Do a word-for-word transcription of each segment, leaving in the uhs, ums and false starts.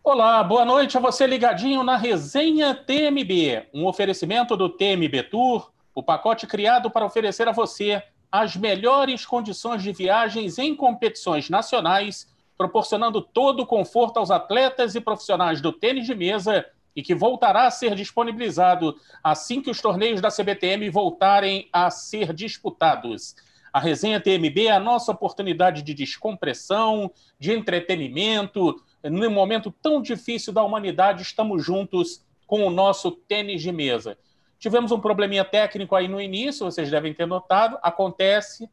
Olá, boa noite a você ligadinho na Resenha T M B, um oferecimento do T M B Tour, o pacote criado para oferecer a você as melhores condições de viagens em competições nacionais, proporcionando todo o conforto aos atletas e profissionais do tênis de mesa e que voltará a ser disponibilizado assim que os torneios da C B T M voltarem a ser disputados. A Resenha T M B é a nossa oportunidade de descompressão, de entretenimento. Num momento tão difícil da humanidade, estamos juntos com o nosso tênis de mesa. Tivemos um probleminha técnico aí no início, vocês devem ter notado, acontece,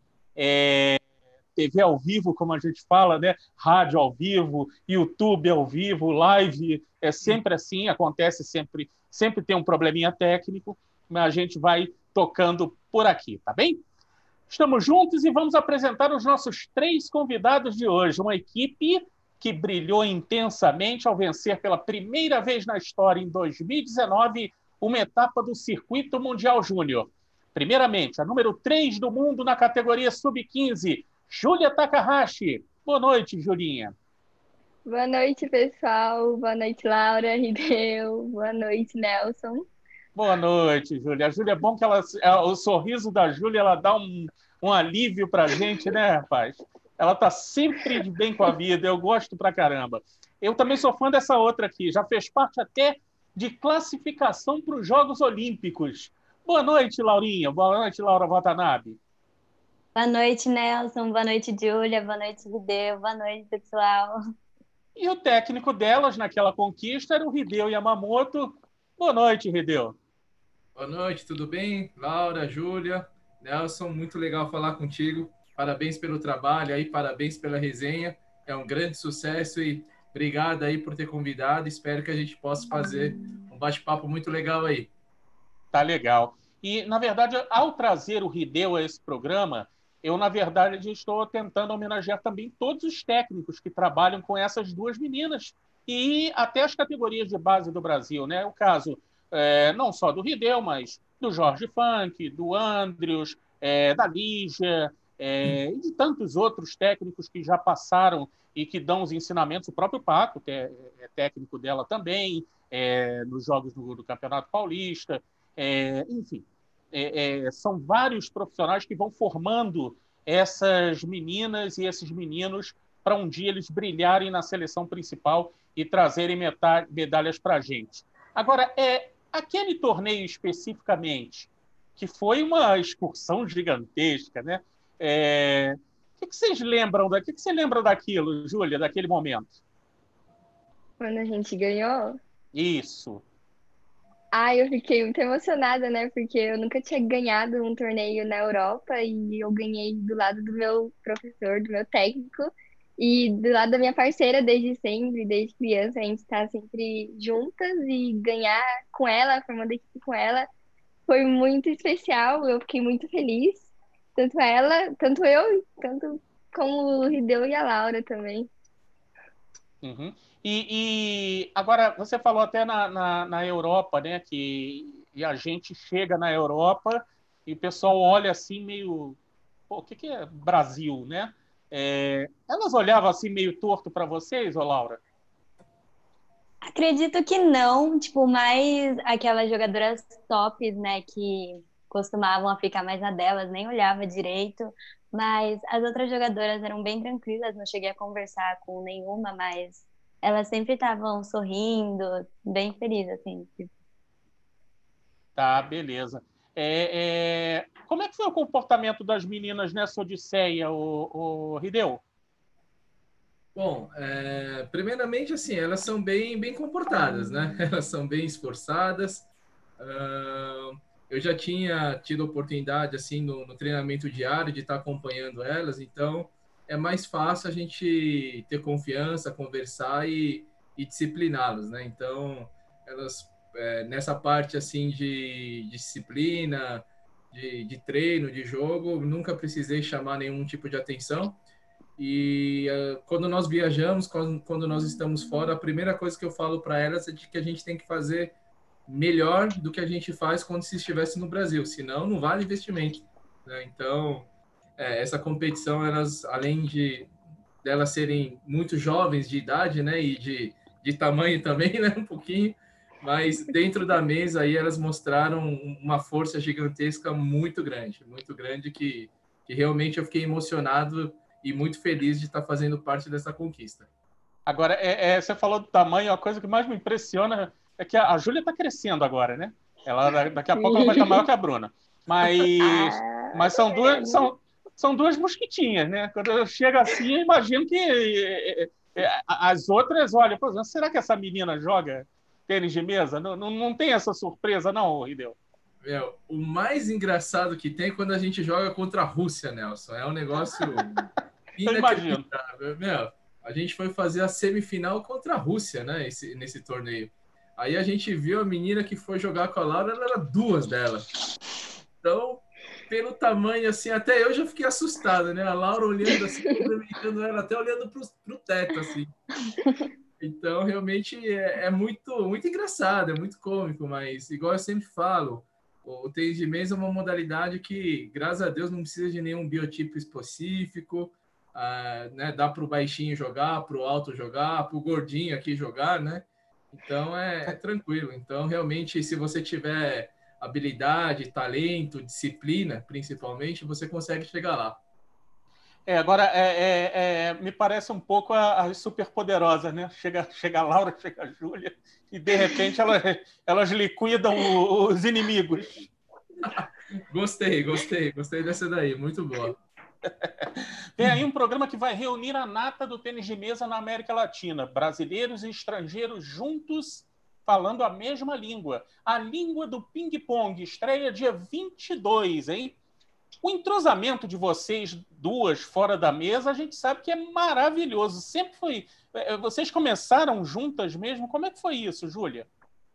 é, T V ao vivo, como a gente fala, né? Rádio ao vivo, YouTube ao vivo, live, é sempre assim, acontece sempre, sempre tem um probleminha técnico, mas a gente vai tocando por aqui, tá bem? Estamos juntos e vamos apresentar os nossos três convidados de hoje, uma equipe que brilhou intensamente ao vencer pela primeira vez na história, em dois mil e dezenove, uma etapa do Circuito Mundial Júnior. Primeiramente, a número três do mundo na categoria sub quinze, Júlia Takahashi. Boa noite, Julinha. Boa noite, pessoal. Boa noite, Laura, Hideo. Boa noite, Nelson. Boa noite, Júlia. A Júlia, é bom que ela, o sorriso da Júlia, ela dá um, um alívio pra gente, né, rapaz? Ela tá sempre de bem com a vida, eu gosto pra caramba. Eu também sou fã dessa outra aqui, já fez parte até de classificação para os Jogos Olímpicos. Boa noite, Laurinha. Boa noite, Laura Watanabe. Boa noite, Nelson. Boa noite, Júlia. Boa noite, Hideo. Boa noite, pessoal. E o técnico delas naquela conquista era o Hideo Yamamoto. Boa noite, Hideo. Boa noite, tudo bem? Laura, Júlia, Nelson, muito legal falar contigo. Parabéns pelo trabalho aí, parabéns pela resenha. É um grande sucesso e obrigado aí por ter convidado. Espero que a gente possa fazer um bate-papo muito legal aí. Tá legal. E, na verdade, ao trazer o Hideo a esse programa, eu, na verdade, estou tentando homenagear também todos os técnicos que trabalham com essas duas meninas e até as categorias de base do Brasil, né? O caso é, não só do Hideo, mas do Jorge Funk, do Andrius, é, da Lígia, é, e de tantos outros técnicos que já passaram e que dão os ensinamentos. O próprio Paco, que é, é técnico dela também, é, nos jogos do, do Campeonato Paulista. É, enfim, é, é, são vários profissionais que vão formando essas meninas e esses meninos para um dia eles brilharem na seleção principal e trazerem medalhas para a gente. Agora, é, aquele torneio especificamente, que foi uma excursão gigantesca, né? É, o que, que vocês lembram? Da, o que, que você lembra daquilo, Júlia, daquele momento? Quando a gente ganhou, Isso. ah, eu fiquei muito emocionada, né? Porque eu nunca tinha ganhado um torneio na Europa e eu ganhei do lado do meu professor, do meu técnico e do lado da minha parceira desde sempre, desde criança. A gente tá sempre juntas e ganhar com ela, formando equipe com ela, foi muito especial. Eu fiquei muito feliz. Tanto ela, tanto eu, tanto como o Hideo e a Laura também. Uhum. E, e agora, você falou até na, na, na Europa, né? Que e a gente chega na Europa e o pessoal olha assim meio. Pô, o que, que é Brasil, né? É, elas olhavam assim meio torto para vocês, ô Laura? Acredito que não, tipo, mais aquelas jogadoras tops, né, que costumavam a ficar mais na delas, nem olhava direito, mas as outras jogadoras eram bem tranquilas, não cheguei a conversar com nenhuma, mas elas sempre estavam sorrindo, bem felizes, assim. Tipo. Tá, beleza. É, é, como é que foi o comportamento das meninas nessa odisseia, o, o Hideo? Bom, é, primeiramente, assim, elas são bem, bem comportadas, né? Elas são bem esforçadas. Ah, eu já tinha tido oportunidade, assim, no, no treinamento diário de estar acompanhando elas, então é mais fácil a gente ter confiança, conversar e, e discipliná-las, né? Então, elas, é, nessa parte, assim, de, de disciplina, de, de treino, de jogo, nunca precisei chamar nenhum tipo de atenção. E uh, quando nós viajamos, quando, quando nós estamos fora, a primeira coisa que eu falo para elas é de que a gente tem que fazer melhor do que a gente faz quando se estivesse no Brasil, senão não vale investimento, né? Então, é, essa competição, elas, além de delas serem muito jovens de idade, né, e de, de tamanho também, né? Um pouquinho. Mas dentro da mesa aí elas mostraram uma força gigantesca muito grande, muito grande que, que realmente eu fiquei emocionado e muito feliz de estar fazendo parte dessa conquista. Agora, é, é, você falou do tamanho, a coisa que mais me impressiona é que a, a Júlia está crescendo agora, né? Ela, daqui a Sim. pouco ela vai estar maior que a Bruna. Mas, Ah, mas são, duas, é. são, são duas mosquitinhas, né? Quando eu chego assim, eu imagino que é, é, é, as outras, olha, por exemplo, será que essa menina joga tênis de mesa? Não, não, não tem essa surpresa, não, Rideu? Meu, o mais engraçado que tem é quando a gente joga contra a Rússia, Nelson. É um negócio Eu imagino. inacreditável. Meu, a gente foi fazer a semifinal contra a Rússia, né? Esse, nesse torneio. Aí a gente viu a menina que foi jogar com a Laura, ela era duas dela. Então, pelo tamanho, assim, até eu já fiquei assustado, né? A Laura olhando assim, cumprimentando ela, até olhando pro, pro teto, assim. Então, realmente, é, é muito, muito engraçado, é muito cômico, mas, igual eu sempre falo, o tênis de mesa é uma modalidade que, graças a Deus, não precisa de nenhum biotipo específico, ah, né? Dá para o baixinho jogar, para o alto jogar, para o gordinho aqui jogar, né? Então, é, é tranquilo. Então, realmente, se você tiver habilidade, talento, disciplina, principalmente, você consegue chegar lá. É, agora, é, é, é, me parece um pouco as superpoderosas, né? Chega, chega a Laura, chega a Júlia, e de repente elas, elas liquidam o, os inimigos. Gostei, gostei, gostei dessa daí, muito boa. Tem aí um programa que vai reunir a nata do tênis de mesa na América Latina, brasileiros e estrangeiros juntos falando a mesma língua. A língua do ping-pong, estreia dia vinte e dois, hein? O entrosamento de vocês duas fora da mesa, a gente sabe que é maravilhoso. Sempre foi. Vocês começaram juntas mesmo? Como é que foi isso, Júlia?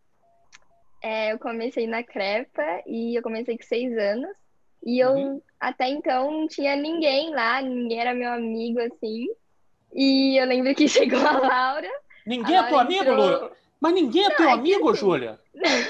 É, eu comecei na Crepa e eu comecei com seis anos. E eu, Uhum. até então, não tinha ninguém lá, ninguém era meu amigo, assim. E eu lembro que chegou a Laura. A Ninguém é teu Laura amigo, entrou. Lu? Mas ninguém é Não, teu é que amigo, assim. Júlia?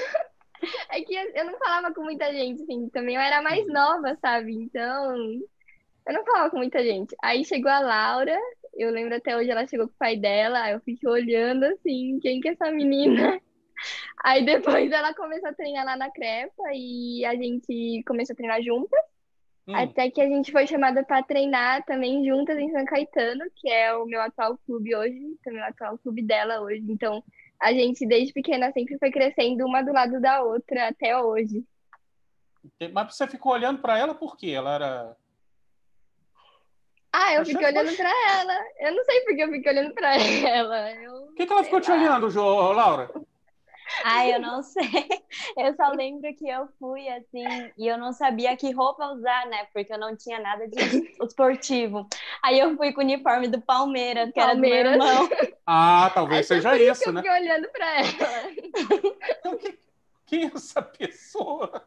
É que eu não falava com muita gente, assim. Também eu era mais nova, sabe? Então, eu não falava com muita gente. Aí chegou a Laura. Eu lembro até hoje, ela chegou com o pai dela. Aí eu fiquei olhando assim, quem que é essa menina? Aí depois ela começou a treinar lá na Crepa e a gente começou a treinar juntas. Hum. Até que a gente foi chamada para treinar também juntas em São Caetano, que é o meu atual clube hoje, também o atual clube dela hoje. Então, a gente desde pequena sempre foi crescendo uma do lado da outra até hoje. Mas você ficou olhando para ela por quê? Ela era. Ah, eu Achei fiquei que olhando fosse- para ela. Eu não sei por que eu fiquei olhando para ela. Eu Por que, que ela sei ficou te lá. olhando, Jo- Laura? Ai, eu não sei. Eu só lembro que eu fui assim e eu não sabia que roupa usar, né? Porque eu não tinha nada de esportivo. Aí eu fui com o uniforme do Palmeiras, que era do meu Palmeiras. irmão. Ah, talvez Acho que é seja por isso que isso, eu né? fiquei olhando para ela. Então, que- Quem é essa pessoa?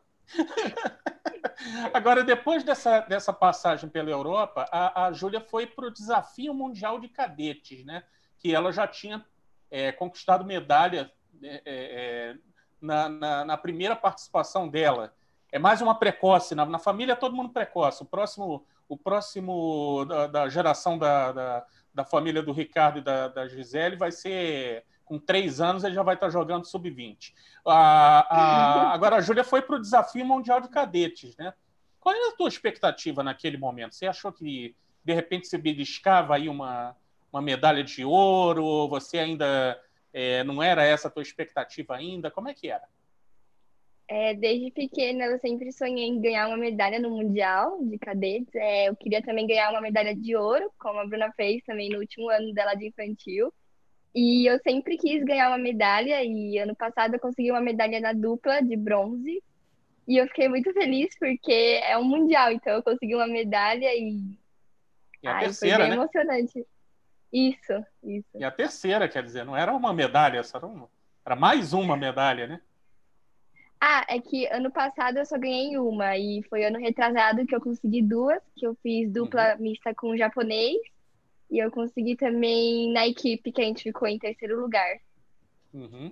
Agora, depois dessa, dessa passagem pela Europa, a, a Júlia foi para o Desafio Mundial de Cadetes, né? Que ela já tinha é, conquistado medalha é, é, na, na, na primeira participação dela. É mais uma precoce. Na, na família é todo mundo precoce. O próximo, o próximo da, da geração da, da, da família do Ricardo e da, da Gisele vai ser... Com três anos, ele já vai estar jogando sub vinte. A, a, agora, a Júlia foi para o Desafio Mundial de Cadetes, né? Qual era a tua expectativa naquele momento? Você achou que, de repente, se beliscava aí uma, uma medalha de ouro? Você ainda é, não era essa a tua expectativa ainda? Como é que era? É, desde pequena eu sempre sonhei em ganhar uma medalha no Mundial de Cadetes. É, eu queria também ganhar uma medalha de ouro, como a Bruna fez também no último ano dela de infantil. E eu sempre quis ganhar uma medalha e ano passado eu consegui uma medalha na dupla de bronze. E eu fiquei muito feliz porque é um mundial, então eu consegui uma medalha e E a ai, foi terceira, bem né? emocionante. Isso, isso. E a terceira, quer dizer, não era uma medalha, só era, uma, era mais uma medalha, né? Ah, é que ano passado eu só ganhei uma e foi ano retrasado que eu consegui duas, que eu fiz Uhum. dupla mista com um japonês e eu consegui também na equipe que a gente ficou em terceiro lugar. Uhum.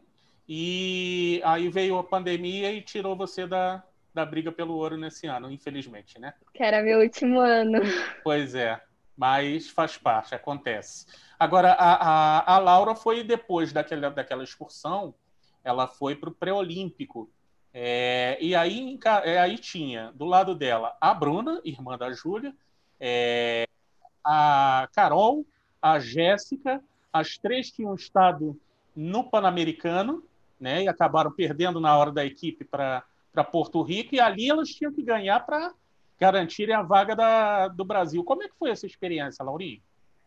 E aí veio a pandemia e tirou você da, da briga pelo ouro nesse ano, infelizmente, né? Que era meu último ano. Pois é, mas faz parte, acontece. Agora, a, a, a Laura foi depois daquela, daquela excursão, ela foi para o pré-olímpico. É, e aí, é, aí tinha, do lado dela, a Bruna, irmã da Júlia, é, a Carol, a Jéssica, as três tinham estado no Pan-Americano, né, e acabaram perdendo na hora da equipe para Porto Rico, e ali elas tinham que ganhar para garantirem a vaga da, do Brasil. Como é que foi essa experiência, Laurinha?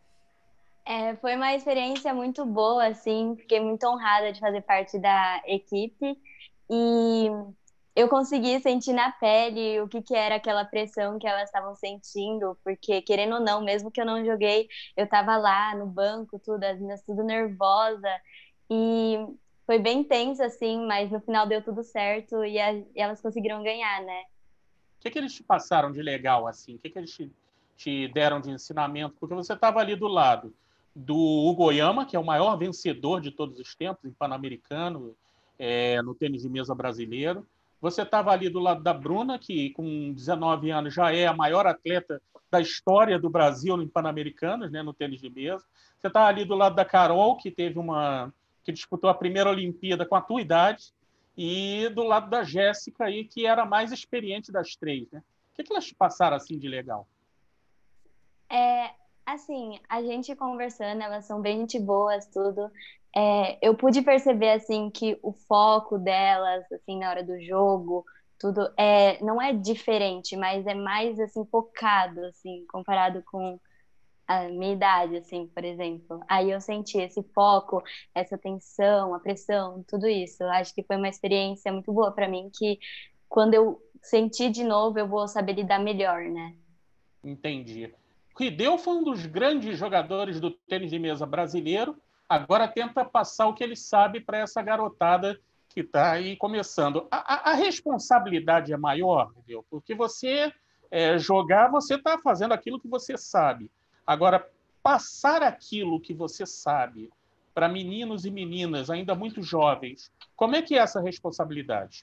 É, foi uma experiência muito boa, assim, fiquei muito honrada de fazer parte da equipe e eu consegui sentir na pele o que, que era aquela pressão que elas estavam sentindo, porque, querendo ou não, mesmo que eu não joguei, eu estava lá no banco, tudo, as meninas tudo nervosa, e foi bem tenso, assim, mas no final deu tudo certo e, a, e elas conseguiram ganhar, né? O que, que eles te passaram de legal, assim? O que, que eles te, te deram de ensinamento? Porque você estava ali do lado do Hugo Oyama, que é o maior vencedor de todos os tempos em Pan-Americano, é, no tênis de mesa brasileiro. Você estava ali do lado da Bruna, que com dezenove anos já é a maior atleta da história do Brasil em Pan-Americanos, né, no tênis de mesa. Você está ali do lado da Carol, que teve uma que disputou a primeira Olimpíada com a tua idade, e do lado da Jéssica, aí, que era a mais experiente das três. Né? O que, que elas passaram assim de legal? É, assim, a gente conversando, elas são bem gente boas, tudo. É, eu pude perceber, assim, que o foco delas, assim, na hora do jogo, tudo, é, não é diferente, mas é mais, assim, focado, assim, comparado com a minha idade, assim, por exemplo. Aí eu senti esse foco, essa tensão, a pressão, tudo isso. Eu acho que foi uma experiência muito boa para mim, que quando eu sentir de novo, eu vou saber lidar melhor, né? Entendi. Rideu foi um dos grandes jogadores do tênis de mesa brasileiro. Agora tenta passar o que ele sabe para essa garotada que está aí começando. A, a, a responsabilidade é maior, Rideu, porque você é, jogar, você está fazendo aquilo que você sabe. Agora, passar aquilo que você sabe para meninos e meninas ainda muito jovens, como é que é essa responsabilidade?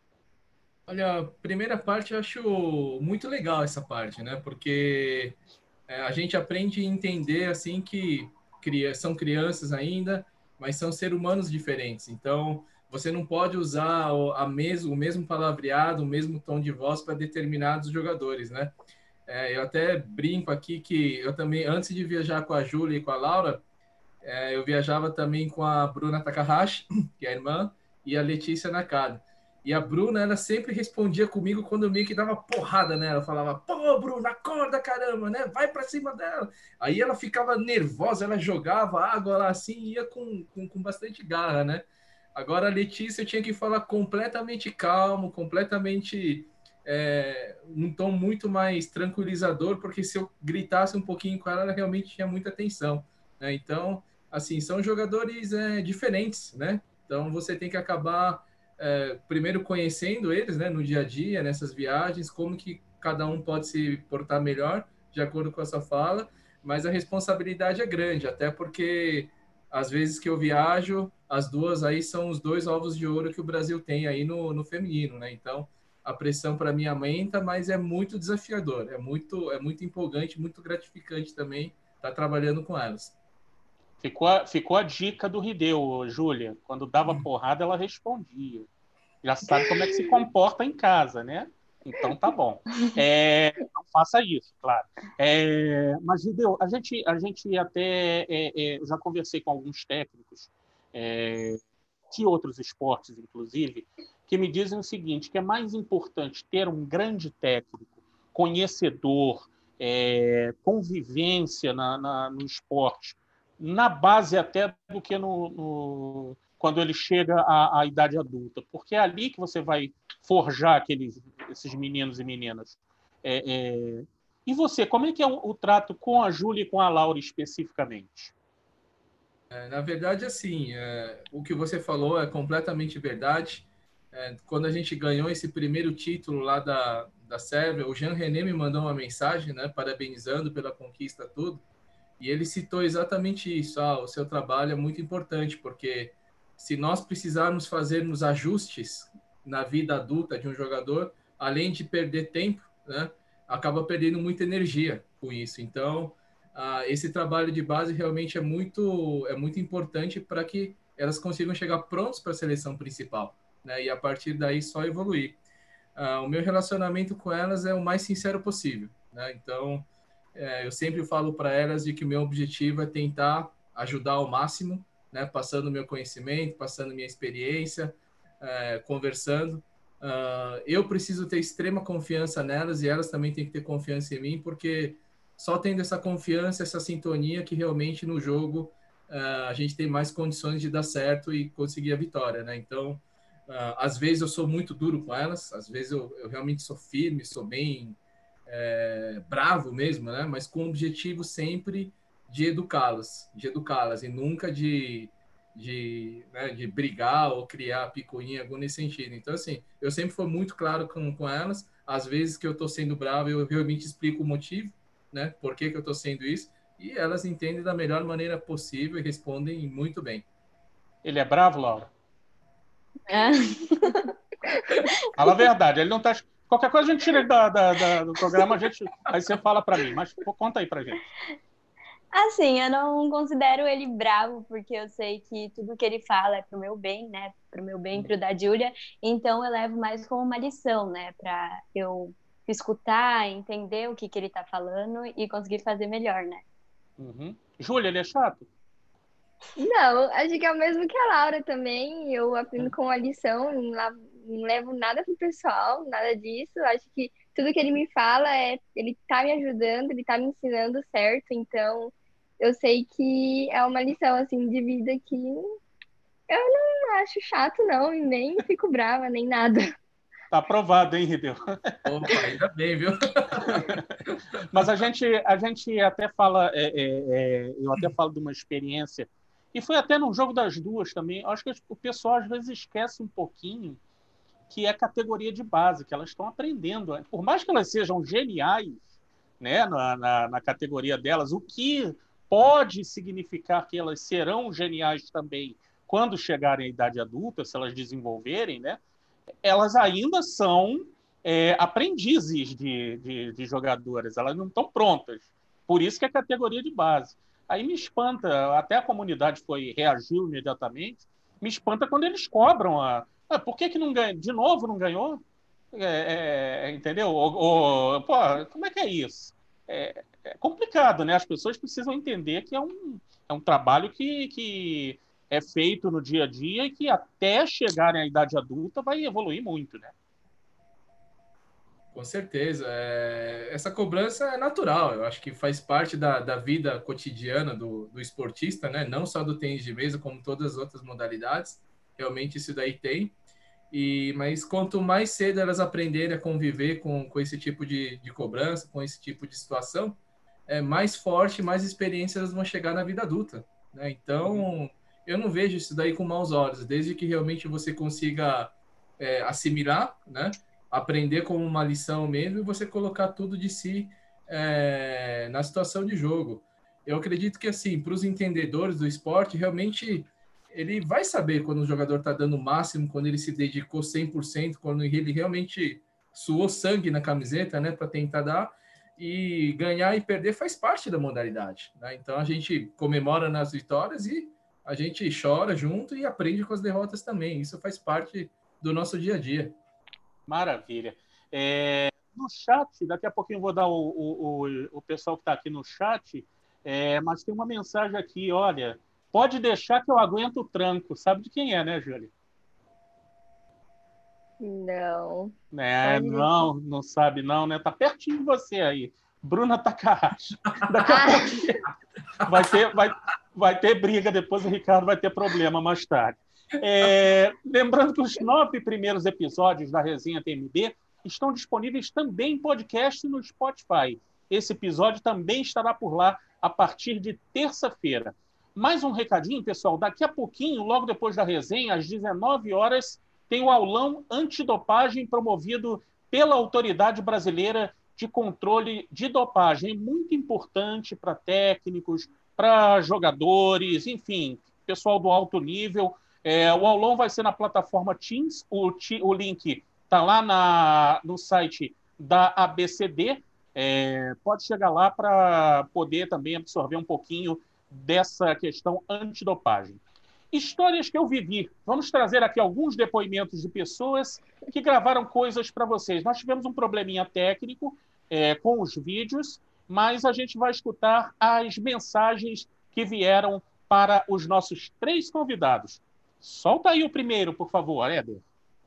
Olha, a primeira parte eu acho muito legal essa parte, né? Porque é, a gente aprende a entender assim que cria, são crianças ainda, mas são seres humanos diferentes. Então, você não pode usar o, a mesmo, o mesmo palavreado, o mesmo tom de voz para determinados jogadores, né? É, eu até brinco aqui que eu também, antes de viajar com a Júlia e com a Laura, é, eu viajava também com a Bruna Takahashi, que é a irmã, e a Letícia Nakada. E a Bruna, ela sempre respondia comigo quando eu meio que dava porrada nela. Ela falava, pô, Bruna, acorda, caramba, né? Vai pra cima dela. Aí ela ficava nervosa, ela jogava água lá assim, e ia com, com, com bastante garra, né? Agora a Letícia eu tinha que falar completamente calmo, completamente é, num tom muito mais tranquilizador, porque se eu gritasse um pouquinho com ela, ela realmente tinha muita tensão, né? Então, assim, são jogadores é, diferentes, né? Então você tem que acabar é, primeiro conhecendo eles, né, no dia a dia, nessas viagens, como que cada um pode se portar melhor, de acordo com a sua fala, mas a responsabilidade é grande, até porque às vezes que eu viajo, as duas aí são os dois ovos de ouro que o Brasil tem aí no, no feminino, né? Então, a pressão para mim aumenta, mas é muito desafiador, é muito, é muito empolgante, muito gratificante também estar trabalhando com elas. Ficou a, ficou a dica do Rideu, Júlia. Quando dava porrada, ela respondia. Já sabe como é que se comporta em casa, né? Então tá bom. É, não faça isso, claro. É, mas, Rideu, a gente, a gente até é, é, já conversei com alguns técnicos é, de outros esportes, inclusive, que me dizem o seguinte, que é mais importante ter um grande técnico, conhecedor, é, convivência na, na, no esporte, na base até do que no, no, quando ele chega à, à idade adulta, porque é ali que você vai forjar aqueles, esses meninos e meninas. É, é... E você, como é que é o, o trato com a Júlia e com a Laura especificamente? É, na verdade, assim, é, o que você falou é completamente verdade. É, quando a gente ganhou esse primeiro título lá da, da Sérvia, o Jean René me mandou uma mensagem, né, parabenizando pela conquista, tudo. E ele citou exatamente isso. Ah, o seu trabalho é muito importante, porque se nós precisarmos fazermos ajustes na vida adulta de um jogador, além de perder tempo, né, acaba perdendo muita energia com isso. Então, uh, esse trabalho de base realmente é muito, é muito importante para que elas consigam chegar prontas para a seleção principal, né? E a partir daí só evoluir. Uh, o meu relacionamento com elas é o mais sincero possível, né? Então, é, eu sempre falo para elas de que o meu objetivo é tentar ajudar ao máximo, né? Passando o meu conhecimento, passando minha experiência, é, conversando. Uh, eu preciso ter extrema confiança nelas e elas também têm que ter confiança em mim, porque só tendo essa confiança, essa sintonia, que realmente no jogo uh, a gente tem mais condições de dar certo e conseguir a vitória, né? Então, uh, às vezes eu sou muito duro com elas, às vezes eu, eu realmente sou firme, sou bem é, bravo mesmo, né? Mas com o objetivo sempre de educá-las, de educá-las e nunca de de, né, de brigar ou criar picuinha, algo nesse sentido. Então, assim, eu sempre fui muito claro com, com elas. Às vezes que eu tô sendo bravo, eu realmente explico o motivo, né? Por que que eu tô sendo isso. E elas entendem da melhor maneira possível e respondem muito bem. Ele é bravo, Laura? Ah. Fala a verdade. Ele não tá... Qualquer coisa a gente tira ele da, da, da, do programa, a gente... aí você fala para mim. Mas pô, conta aí pra gente. Assim, eu não considero ele bravo, porque eu sei que tudo que ele fala é pro meu bem, né? Pro meu bem, pro da Júlia. Então eu levo mais como uma lição, né? Pra eu escutar, entender o que, que ele tá falando e conseguir fazer melhor, né? Uhum. Júlia, ele é chato? Não, acho que é o mesmo que a Laura também. Eu aprendo com a lição, não, la- não levo nada pro pessoal, nada disso. Acho que tudo que ele me fala é, ele tá me ajudando, ele tá me ensinando certo. Então, eu sei que é uma lição assim de vida que eu não acho chato, não, e nem fico brava, nem nada. Tá aprovado, hein, Rideu? Opa, ainda bem, viu? Mas a gente, a gente até fala, é, é, é, eu até falo de uma experiência, e foi até no jogo das duas também. Acho que o pessoal às vezes esquece um pouquinho que é categoria de base, que elas estão aprendendo. Por mais que elas sejam geniais, né, na, na, na categoria delas, o que pode significar que elas serão geniais também quando chegarem à idade adulta, se elas desenvolverem, né? Elas ainda são é, aprendizes de, de, de jogadoras, elas não estão prontas. Por isso que é categoria de base. Aí me espanta, até a comunidade foi reagiu imediatamente, me espanta quando eles cobram a. Ah, por que, que não ganha? De novo não ganhou? É, é, entendeu? Ou, ou, pô, como é que é isso? É, é complicado, né? As pessoas precisam entender que é um, é um trabalho que, que é feito no dia a dia e que até chegarem à idade adulta vai evoluir muito, né? Com certeza. É... Essa cobrança é natural. Eu acho que faz parte da, da vida cotidiana do, do esportista, né? Não só do tênis de mesa, como todas as outras modalidades. Realmente isso daí tem. E, mas quanto mais cedo elas aprenderem a conviver com, com esse tipo de, de cobrança, com esse tipo de situação, é mais forte, mais experiência elas vão chegar na vida adulta, né? Então, eu não vejo isso daí com maus olhos, desde que realmente você consiga é, assimilar, né? Aprender como uma lição mesmo e você colocar tudo de si é, na situação de jogo. Eu acredito que, assim, para os entendedores do esporte, realmente ele vai saber quando o jogador está dando o máximo, quando ele se dedicou cem por cento, quando ele realmente suou sangue na camiseta, né, para tentar dar, e ganhar e perder faz parte da modalidade, né? Então a gente comemora nas vitórias e a gente chora junto e aprende com as derrotas também. Isso faz parte do nosso dia a dia. Maravilha. É, no chat, daqui a pouquinho eu vou dar o, o, o, o pessoal que está aqui no chat, é, mas tem uma mensagem aqui, olha, pode deixar que eu aguento o tranco. Sabe de quem é, né, Júlia? Não. É, não, não sabe não, né? Tá pertinho de você aí. Bruna Takahashi. Daqui a pouquinho vai ter, vai, vai ter briga, depois o Ricardo vai ter problema mais tarde. É, lembrando que os nove primeiros episódios da Resenha T M B estão disponíveis também em podcast no Spotify. Esse episódio também estará por lá a partir de terça-feira. Mais um recadinho, pessoal. Daqui a pouquinho, logo depois da resenha, às dezenove horas, tem o aulão antidopagem promovido pela Autoridade Brasileira de Controle de Dopagem. Muito importante para técnicos, para jogadores, enfim, pessoal do alto nível. É, o aulão vai ser na plataforma Teams, o, o link está lá na, no site da A B C D é, pode chegar lá para poder também absorver um pouquinho dessa questão antidopagem. Histórias que eu vivi. Vamos trazer aqui alguns depoimentos de pessoas que gravaram coisas para vocês. Nós tivemos um probleminha técnico é, com os vídeos, mas a gente vai escutar as mensagens que vieram para os nossos três convidados. Solta aí o primeiro, por favor, Éder.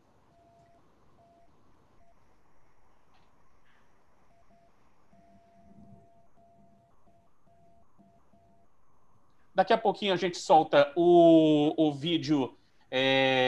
Daqui a pouquinho a gente solta o, o vídeo é,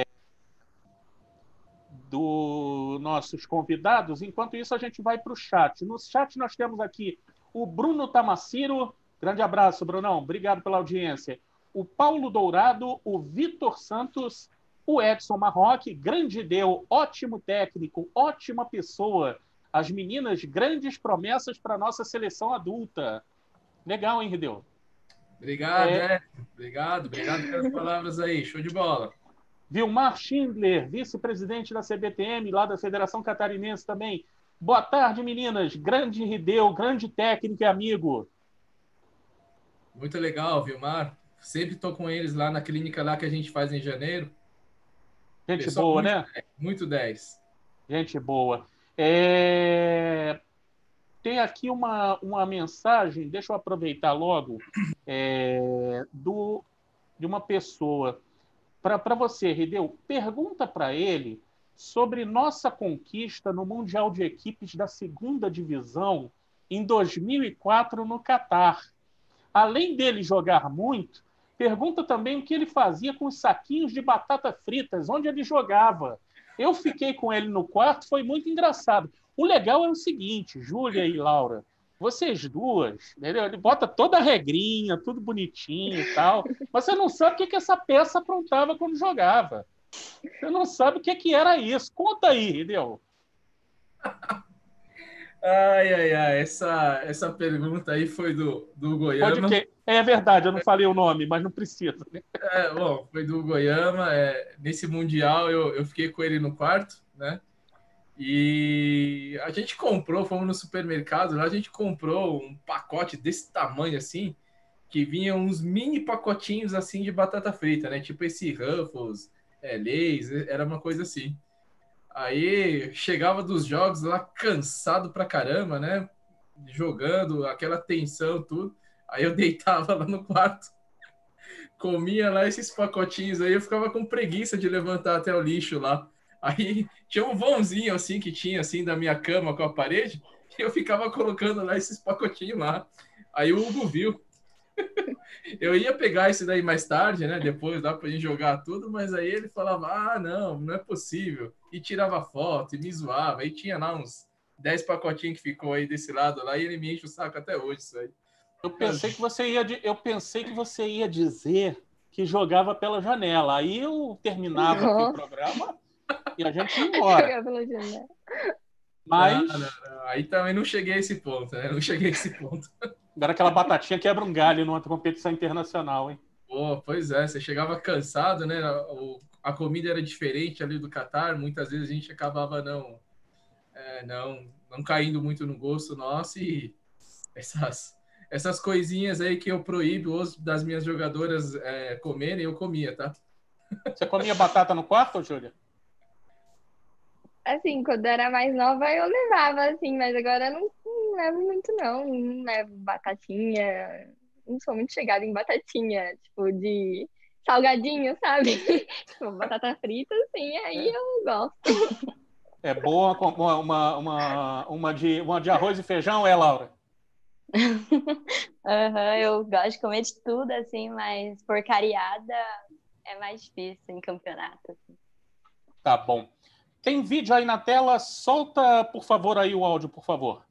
dos nossos convidados. Enquanto isso, a gente vai para o chat. No chat nós temos aqui o Bruno Tamaciro. Grande abraço, Brunão. Obrigado pela audiência. O Paulo Dourado, o Vitor Santos, o Edson Marroque, grande Deu, ótimo técnico, ótima pessoa. As meninas, grandes promessas para a nossa seleção adulta. Legal, hein, Rideu? Obrigado, é... Edson. Obrigado, obrigado pelas palavras aí. Show de bola. Vilmar Schindler, vice-presidente da C B T M, lá da Federação Catarinense também. Boa tarde, meninas. Grande Rideu, grande técnico e amigo. Muito legal, Vilmar. Sempre estou com eles lá na clínica lá que a gente faz em janeiro. Gente Pessoal, boa, muito né? dez, muito dez. Gente boa. É... Tem aqui uma, uma mensagem, deixa eu aproveitar logo, é... do... de uma pessoa. Para você, Rideu, pergunta para ele sobre nossa conquista no Mundial de Equipes da segunda Divisão em dois mil e quatro no Catar. Além dele jogar muito, pergunta também o que ele fazia com os saquinhos de batata fritas, onde ele jogava. Eu fiquei com ele no quarto, foi muito engraçado. O legal é o seguinte, Júlia e Laura, vocês duas, entendeu? Ele bota toda a regrinha, tudo bonitinho e tal, mas você não sabe o que, que essa peça aprontava quando jogava. Você não sabe o que, que era isso. Conta aí, entendeu? Ai, ai, ai, essa, essa pergunta aí foi do, do Goiama. Pode que... É verdade, eu não falei o nome, mas não precisa. Né? É, bom, foi do Goiama. É, nesse Mundial eu, eu fiquei com ele no quarto, né? E a gente comprou, fomos no supermercado, lá a gente comprou um pacote desse tamanho assim, que vinha uns mini pacotinhos assim de batata frita, né? Tipo esse Ruffles, é, Lay's, era uma coisa assim. Aí chegava dos jogos lá cansado pra caramba, né? Jogando, aquela tensão, tudo. Aí eu deitava lá no quarto, comia lá esses pacotinhos aí, eu ficava com preguiça de levantar até o lixo lá. Aí tinha um vãozinho assim que tinha assim da minha cama com a parede, e eu ficava colocando lá esses pacotinhos lá. Aí o Hugo viu. Eu ia pegar esse daí mais tarde, né? Depois dá pra gente jogar tudo, mas aí ele falava: ah, não, não é possível. E tirava foto e me zoava. Aí tinha lá uns dez pacotinhos que ficou aí desse lado lá, e ele me enche o saco até hoje, isso aí. Eu pensei que você ia, eu pensei que você ia dizer que jogava pela janela. Aí eu terminava aqui o programa e a gente ia embora. Mas... Não, não, não. Aí também não cheguei a esse ponto, né? Não cheguei a esse ponto. Agora aquela batatinha quebra um galho numa competição internacional, hein? Pô, pois é, você chegava cansado, né? A comida era diferente ali do Catar, muitas vezes a gente acabava não, é, não, não caindo muito no gosto nosso, e essas, essas coisinhas aí que eu proíbo das minhas jogadoras é, comerem, eu comia, tá? Você comia batata no quarto, Júlia? Assim, quando eu era mais nova eu levava, assim, mas agora eu não, não levo muito, não. Não levo batatinha. Não sou muito chegada em batatinha, tipo, de salgadinho, sabe? Tipo, batata frita, assim, aí é. Eu gosto. É boa uma, uma, uma, uma, de, uma de arroz e feijão, é, Laura? Uhum, eu gosto de comer de tudo, assim, mas porcariada é mais difícil em campeonato. Assim. Tá bom. Tem vídeo aí na tela? Solta, por favor, aí o áudio, por favor.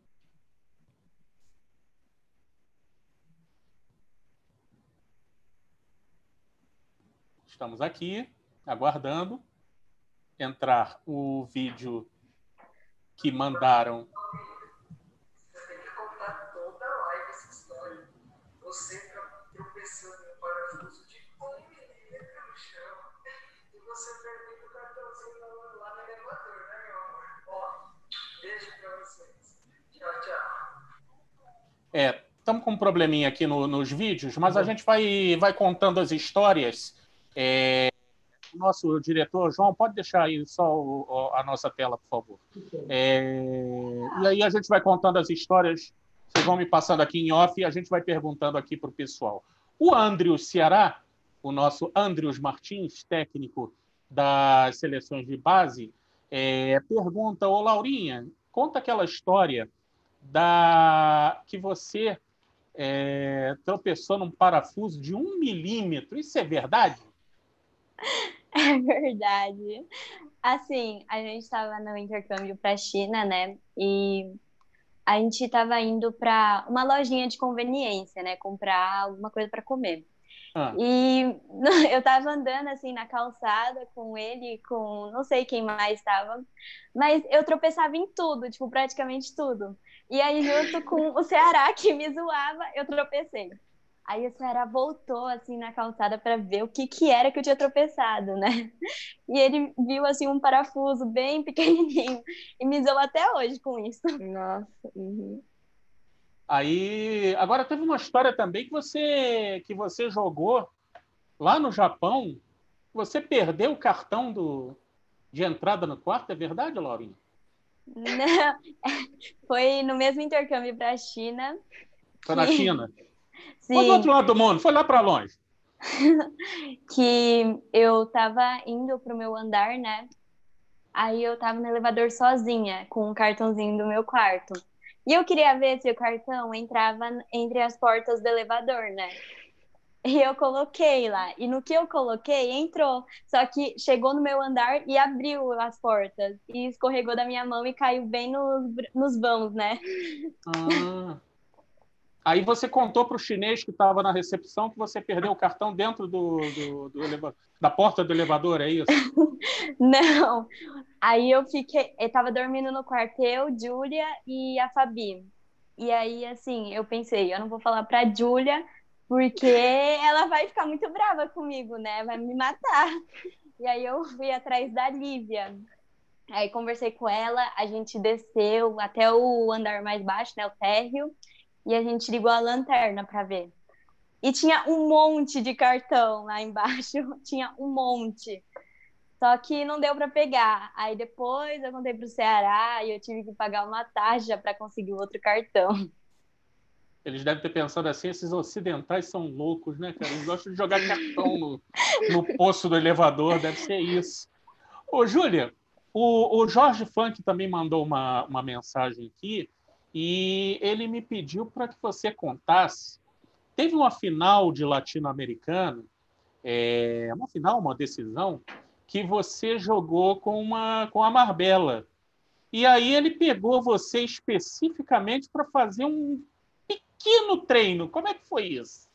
Estamos aqui, aguardando entrar o vídeo que mandaram. Você tem que contar toda a live essa história. Você tropeçando no parafuso de um milímetro no chão e você perdendo o cartãozinho lá no elevador, né, meu amor? Ó, beijo pra vocês. Tchau, tchau. É, estamos com um probleminha aqui no, nos vídeos, mas a gente vai, vai contando as histórias. É, o nosso diretor, João, pode deixar aí só o, a nossa tela, por favor. É, e aí a gente vai contando as histórias, vocês vão me passando aqui em off e a gente vai perguntando aqui para o pessoal. O Andrius Ceará, o nosso Andrius Martins, técnico das seleções de base, é, pergunta, ô Laurinha, conta aquela história da que você é, tropeçou num parafuso de um milímetro. Isso é verdade? É verdade. Assim, a gente estava no intercâmbio para a China, né? E a gente estava indo para uma lojinha de conveniência, né? Comprar alguma coisa para comer. Ah. E eu tava andando assim na calçada com ele, com não sei quem mais estava, mas eu tropeçava em tudo, tipo, praticamente tudo. E aí, junto com o Ceará, que me zoava, eu tropecei. Aí o Ceará voltou assim na calçada para ver o que que era que eu tinha tropeçado, né? E ele viu assim um parafuso bem pequenininho e me zoou até hoje com isso. Nossa. Uhum. Aí, agora teve uma história também que você que você jogou lá no Japão. Você perdeu o cartão do, de entrada no quarto, é verdade, Laurinha? Não, foi no mesmo intercâmbio para a China. Foi que... na China? Sim. Foi do outro lado do mundo, foi lá para longe. Que eu tava indo pro meu andar, né? Aí eu tava no elevador sozinha, com um cartãozinho do meu quarto. E eu queria ver se o cartão entrava entre as portas do elevador, né? E eu coloquei lá. E no que eu coloquei, entrou. Só que chegou no meu andar e abriu as portas. E escorregou da minha mão e caiu bem nos, nos vãos, né? Ah. Aí você contou para o chinês que estava na recepção que você perdeu o cartão dentro do, do, do eleva... da porta do elevador, é isso? Não. Aí eu fiquei... Eu tava dormindo no quarto, eu, Júlia e a Fabi. E aí, assim, eu pensei, eu não vou falar pra Júlia, porque ela vai ficar muito brava comigo, né? Vai me matar. E aí eu fui atrás da Lívia. Aí conversei com ela, a gente desceu até o andar mais baixo, né? O térreo. E a gente ligou a lanterna para ver. E tinha um monte de cartão lá embaixo. Tinha um monte. Só que não deu para pegar. Aí depois eu contei pro Ceará e eu tive que pagar uma taxa para conseguir outro cartão. Eles devem ter pensado assim, esses ocidentais são loucos, né, cara? Eles gostam de jogar cartão no, no poço do elevador, deve ser isso. Ô, Júlia, o, o Jorge Funk também mandou uma, uma mensagem aqui e ele me pediu para que você contasse. Teve uma final de latino-americano, é, uma final, uma decisão, que você jogou com, uma, com a Marbella. E aí ele pegou você especificamente para fazer um pequeno treino. Como é que foi isso?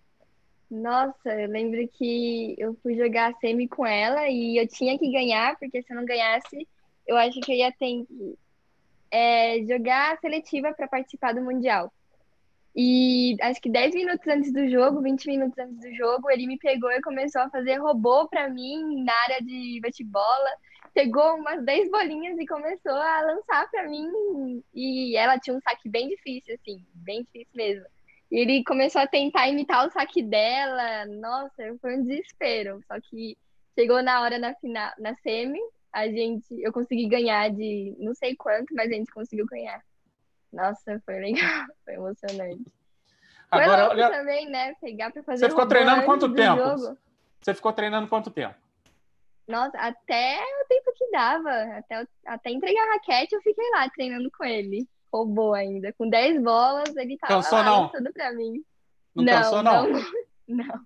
Nossa, eu lembro que eu fui jogar a semi com ela e eu tinha que ganhar, porque se eu não ganhasse, eu acho que eu ia ter que é, jogar a seletiva para participar do Mundial. E acho que dez minutos antes do jogo, vinte minutos antes do jogo, ele me pegou e começou a fazer robô para mim na área de bate-bola. Pegou umas dez bolinhas e começou a lançar para mim. E ela tinha um saque bem difícil, assim, bem difícil mesmo. E ele começou a tentar imitar o saque dela. Nossa, foi um desespero. Só que chegou na hora na final, na semi, a gente, eu consegui ganhar de não sei quanto, mas a gente conseguiu ganhar. Nossa, foi legal, foi emocionante. Foi Agora, louco olha, também, né? Pegar pra fazer você ficou robô treinando antes quanto do tempo? jogo. Você ficou treinando quanto tempo? Nossa, até o tempo que dava. Até, até entregar a raquete, eu fiquei lá treinando com ele. Robô ainda. Com dez bolas, ele tava Cansou, lá não? lançando pra mim. Não, Não, cansou, não? não, não.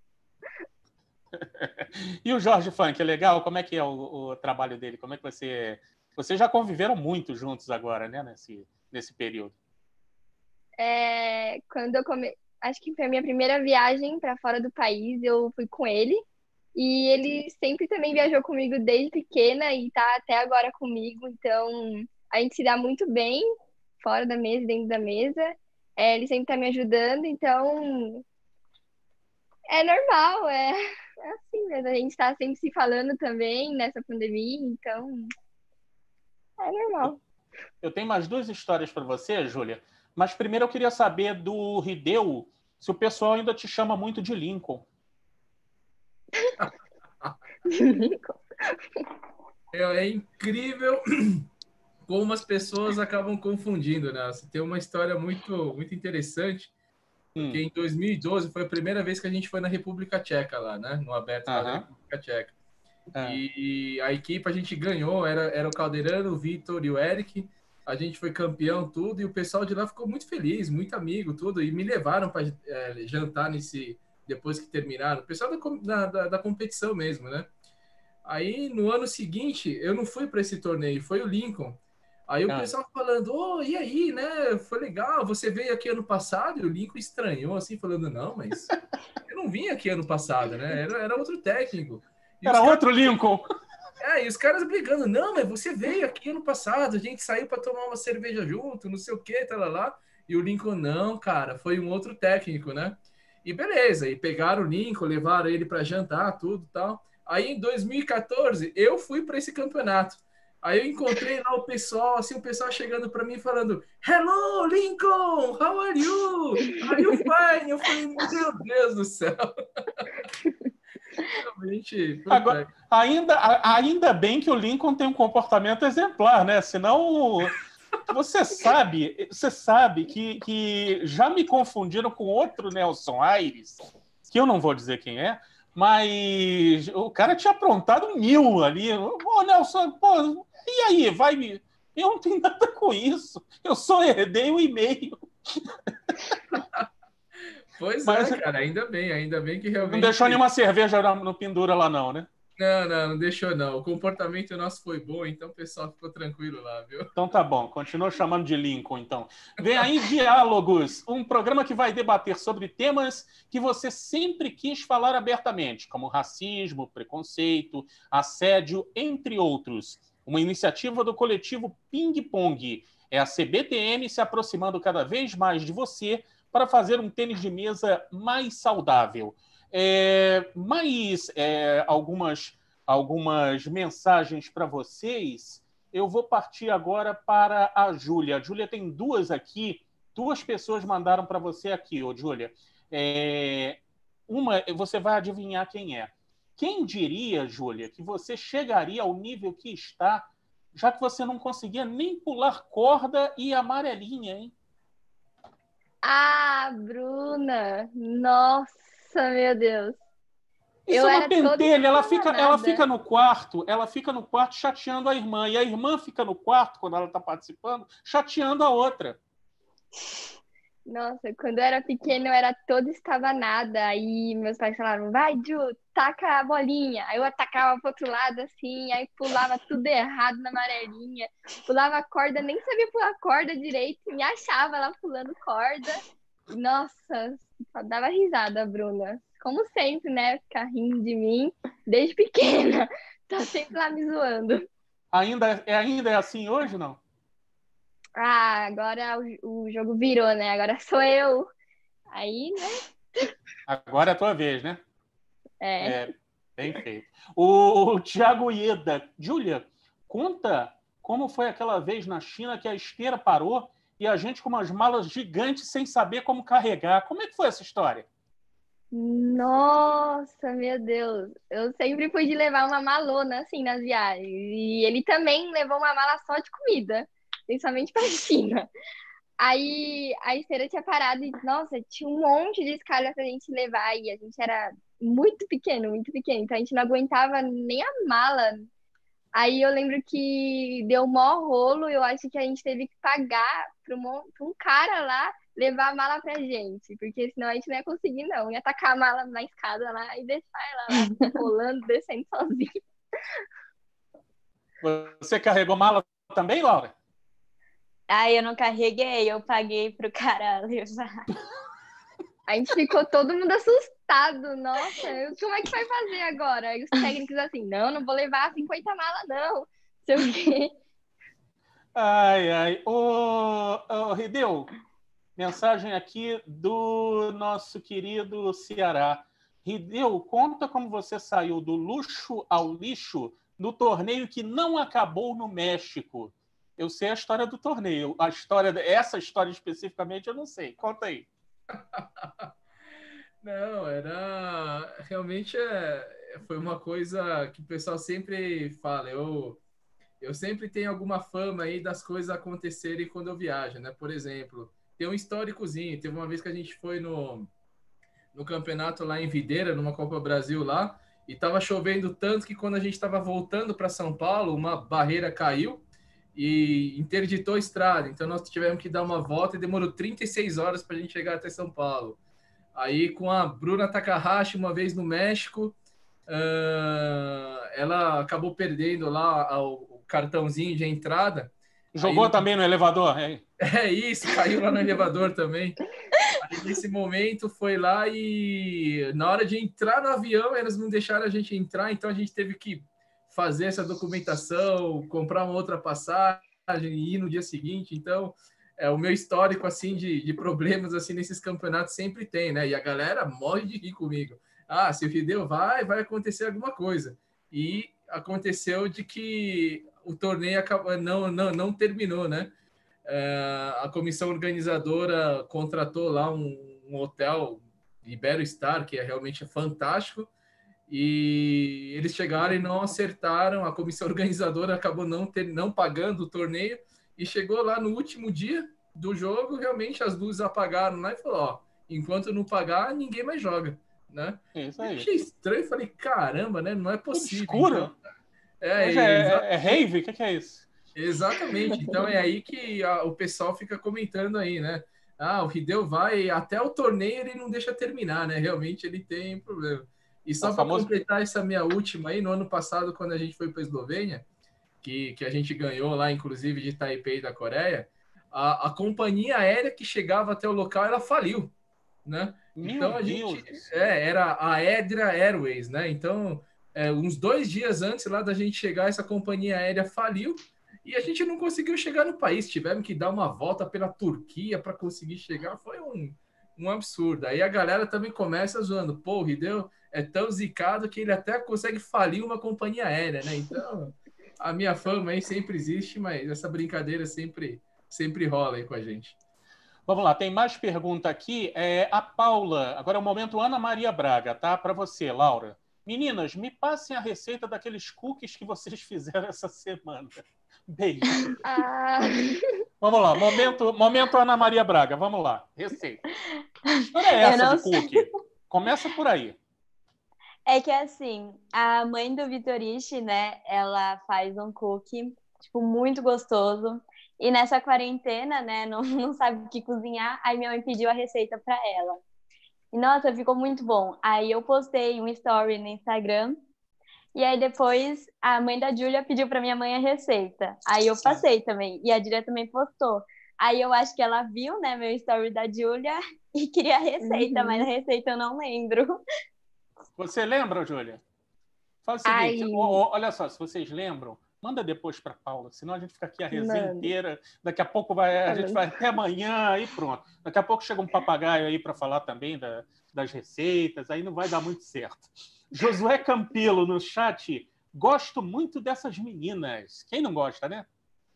E o Jorge Funk, é legal? Como é que é o, o trabalho dele? Como é que você... Vocês já conviveram muito juntos agora, né? Nesse, nesse período. É, quando eu come... Acho que foi a minha primeira viagem pra fora do país, eu fui com ele. E ele sempre também viajou comigo desde pequena e tá até agora comigo. Então, a gente se dá muito bem, fora da mesa e dentro da mesa. É, ele sempre tá me ajudando, então é normal, é, é assim mesmo. A gente tá sempre se falando também nessa pandemia, então é normal. Eu tenho mais duas histórias para você, Júlia. Mas primeiro eu queria saber do Hideo se o pessoal ainda te chama muito de Lincoln. É, é incrível como as pessoas acabam confundindo, né? Você tem uma história muito, muito interessante, porque Hum. em dois mil e doze foi a primeira vez que a gente foi na República Tcheca lá, né? No aberto lá da Aham. República Tcheca. É. E a equipe a gente ganhou, era, era o Calderano, o Vitor e o Eric. A gente foi campeão, tudo, e o pessoal de lá ficou muito feliz, muito amigo, tudo, e me levaram para é, jantar nesse, depois que terminaram. O pessoal da, da, da competição mesmo, né? Aí, no ano seguinte, eu não fui para esse torneio, foi o Lincoln. Aí o Ah. pessoal falando, ô, oh, e aí, né? Foi legal, você veio aqui ano passado? E o Lincoln estranhou, assim, falando, não, mas eu não vim aqui ano passado, né? Era, era outro técnico. E Era os outro caras... Lincoln. É, e os caras brigando, não, mas você veio aqui ano passado, a gente saiu para tomar uma cerveja junto, não sei o que, tá lá, lá. E o Lincoln, não, cara, foi um outro técnico, né? E beleza, e pegaram o Lincoln, levaram ele para jantar, tudo tal. Aí em dois mil e quatorze, eu fui para esse campeonato. Aí eu encontrei lá o pessoal, assim, o pessoal chegando para mim falando, hello, Lincoln, how are you? Are you fine? Eu falei, meu Deus do céu. Realmente, Agora, ainda, ainda bem que o Lincoln tem um comportamento exemplar, né? Senão, você sabe, você sabe que, que já me confundiram com outro Nelson Aires, que eu não vou dizer quem é, mas o cara tinha aprontado mil ali. Ô, Nelson, pô, e aí? Vai me... Eu não tenho nada com isso. Eu só herdei o e-mail. Pois Mas é, cara, ainda bem, ainda bem que realmente... não deixou nenhuma cerveja no pendura lá, não, né? Não, não, não deixou, não. O comportamento nosso foi bom, então o pessoal ficou tranquilo lá, viu? Então tá bom, continua chamando de Lincoln, então. Vem aí Diálogos, um programa que vai debater sobre temas que você sempre quis falar abertamente, como racismo, preconceito, assédio, entre outros. Uma iniciativa do coletivo Ping Pong. É a C B T M se aproximando cada vez mais de você para fazer um tênis de mesa mais saudável. É, mais é, algumas, algumas mensagens para vocês. Eu vou partir agora para a Júlia. A Júlia tem duas aqui. Duas pessoas mandaram para você aqui, ô Júlia. É, uma, você vai adivinhar quem é. Quem diria, Júlia, que você chegaria ao nível que está, já que você não conseguia nem pular corda e amarelinha, hein? Ah, Bruna! Nossa, meu Deus! Isso Eu é uma era toda pentelha, ela fica, ela enganada. fica no quarto, ela fica no quarto chateando a irmã, e a irmã fica no quarto, quando ela está participando, chateando a outra. Nossa, quando eu era pequena, eu era toda estabanada. Aí meus pais falaram, vai, Ju, taca a bolinha. Aí eu atacava pro outro lado, assim, aí pulava tudo errado na amarelinha. Pulava a corda, nem sabia pular corda direito, me achava lá pulando corda. Nossa, só dava risada, Bruna. Como sempre, né? Ficar rindo de mim desde pequena. Tá sempre lá me zoando. Ainda é, ainda é assim hoje, não? Ah, agora o, o jogo virou, né? Agora sou eu. Aí, né? Agora é a tua vez, né? É. É, bem feito. O, o Thiago Ieda. Júlia, conta como foi aquela vez na China que a esteira parou e a gente com umas malas gigantes sem saber como carregar. Como é que foi essa história? Nossa, meu Deus. Eu sempre pude levar uma malona, assim, nas viagens. E ele também levou uma mala só de comida, principalmente pra China. Aí a esteira tinha parado e, nossa, tinha um monte de escada pra gente levar. E a gente era muito pequeno, muito pequeno. Então a gente não aguentava nem a mala. Aí eu lembro que deu mó rolo. Eu acho que a gente teve que pagar pra um, pra um cara lá levar a mala pra gente. Porque senão a gente não ia conseguir, não. Ia tacar a mala na escada lá e deixar ela lá rolando, descendo sozinha. Você carregou mala também, Laura? Ah, eu não carreguei, eu paguei pro cara levar. A gente ficou todo mundo assustado. Nossa, eu- como é que vai fazer agora? Aí os técnicos assim, não, não vou levar cinquenta malas, não. Não sei o quê. Ai, ai. Ô, ô, Hideo, mensagem aqui do nosso querido Ceará. Hideo, conta como você saiu do luxo ao lixo no torneio que não acabou no México. Eu sei a história do torneio. A história, essa história especificamente, eu não sei. Conta aí. Não, era... Realmente é... foi uma coisa que o pessoal sempre fala. Eu, eu sempre tenho alguma fama aí das coisas acontecerem quando eu viajo, né? Por exemplo, tem um históricozinho. Teve uma vez que a gente foi no, no campeonato lá em Videira, numa Copa Brasil lá, e tava chovendo tanto que quando a gente estava voltando para São Paulo, uma barreira caiu e interditou a estrada. Então nós tivemos que dar uma volta e demorou trinta e seis horas para a gente chegar até São Paulo. Aí com a Bruna Takahashi, uma vez no México, uh, ela acabou perdendo lá o cartãozinho de entrada. Jogou Aí, também no elevador? É. é isso, caiu lá no elevador também. Aí, nesse momento, foi lá e na hora de entrar no avião, eles não deixaram a gente entrar, então a gente teve que fazer essa documentação, comprar uma outra passagem e ir no dia seguinte. Então, é, o meu histórico assim de, de problemas assim nesses campeonatos sempre tem, né? E a galera morre de rir comigo. Ah, se o Hideo vai, vai acontecer alguma coisa. E aconteceu de que o torneio acabou, não, não, não terminou, né? É, a comissão organizadora contratou lá um, um hotel Ibero Star, que é realmente fantástico, e eles chegaram e não acertaram. A comissão organizadora acabou não, ter, não pagando o torneio, e chegou lá no último dia do jogo, realmente as luzes apagaram lá e falou, ó, enquanto não pagar, ninguém mais joga, né? Isso aí. Eu achei estranho, falei, caramba, né? Não é possível. Tudo escuro? Então, é, Hoje é, é, é rave? O que, que é isso? Exatamente. Então é aí que a, o pessoal fica comentando aí, né? Ah, o Hideo vai até o torneio, ele não deixa terminar, né? Realmente ele tem problema. E só O para famoso... completar essa minha última aí, no ano passado, quando a gente foi para a Eslovênia, que, que a gente ganhou lá, inclusive, de Taipei da Coreia, a, a companhia aérea que chegava até o local, ela faliu, né? Meu então a Deus. gente é, era a Edra Airways, né? Então, é, uns dois dias antes lá da gente chegar, essa companhia aérea faliu e a gente não conseguiu chegar no país. Tivemos que dar uma volta pela Turquia para conseguir chegar. Foi um, um absurdo. Aí a galera também começa zoando. Pô, o Hideo é tão zicado que ele até consegue falir uma companhia aérea, né? Então, a minha fama aí sempre existe, mas essa brincadeira sempre, sempre rola aí com a gente. Vamos lá, tem mais pergunta aqui. É, a Paula, agora é o momento Ana Maria Braga, tá? Para você, Laura. Meninas, me passem a receita daqueles cookies que vocês fizeram essa semana. Beijo. Ah. Vamos lá, momento, momento Ana Maria Braga, vamos lá. Receita. Que história é essa de cookie? Começa por aí. É que assim, a mãe do Vitorishi, né, ela faz um cookie, tipo, muito gostoso. E nessa quarentena, né, não, não sabe o que cozinhar, aí minha mãe pediu a receita para ela. E, nossa, ficou muito bom. Aí eu postei um story no Instagram, e aí depois a mãe da Júlia pediu para minha mãe a receita. Aí eu passei também, e a Júlia também postou. Aí eu acho que ela viu, né, meu story da Júlia e queria a receita, uhum. Mas a receita eu não lembro. Você lembra, Júlia? Fala o seguinte, ó, olha só, se vocês lembram, manda depois para Paula, senão a gente fica aqui a resenha Mano. inteira. Daqui a pouco vai, a gente vai até amanhã e pronto. Daqui a pouco chega um papagaio aí para falar também da, das receitas, aí não vai dar muito certo. Josué Campelo no chat, gosto muito dessas meninas. Quem não gosta, né?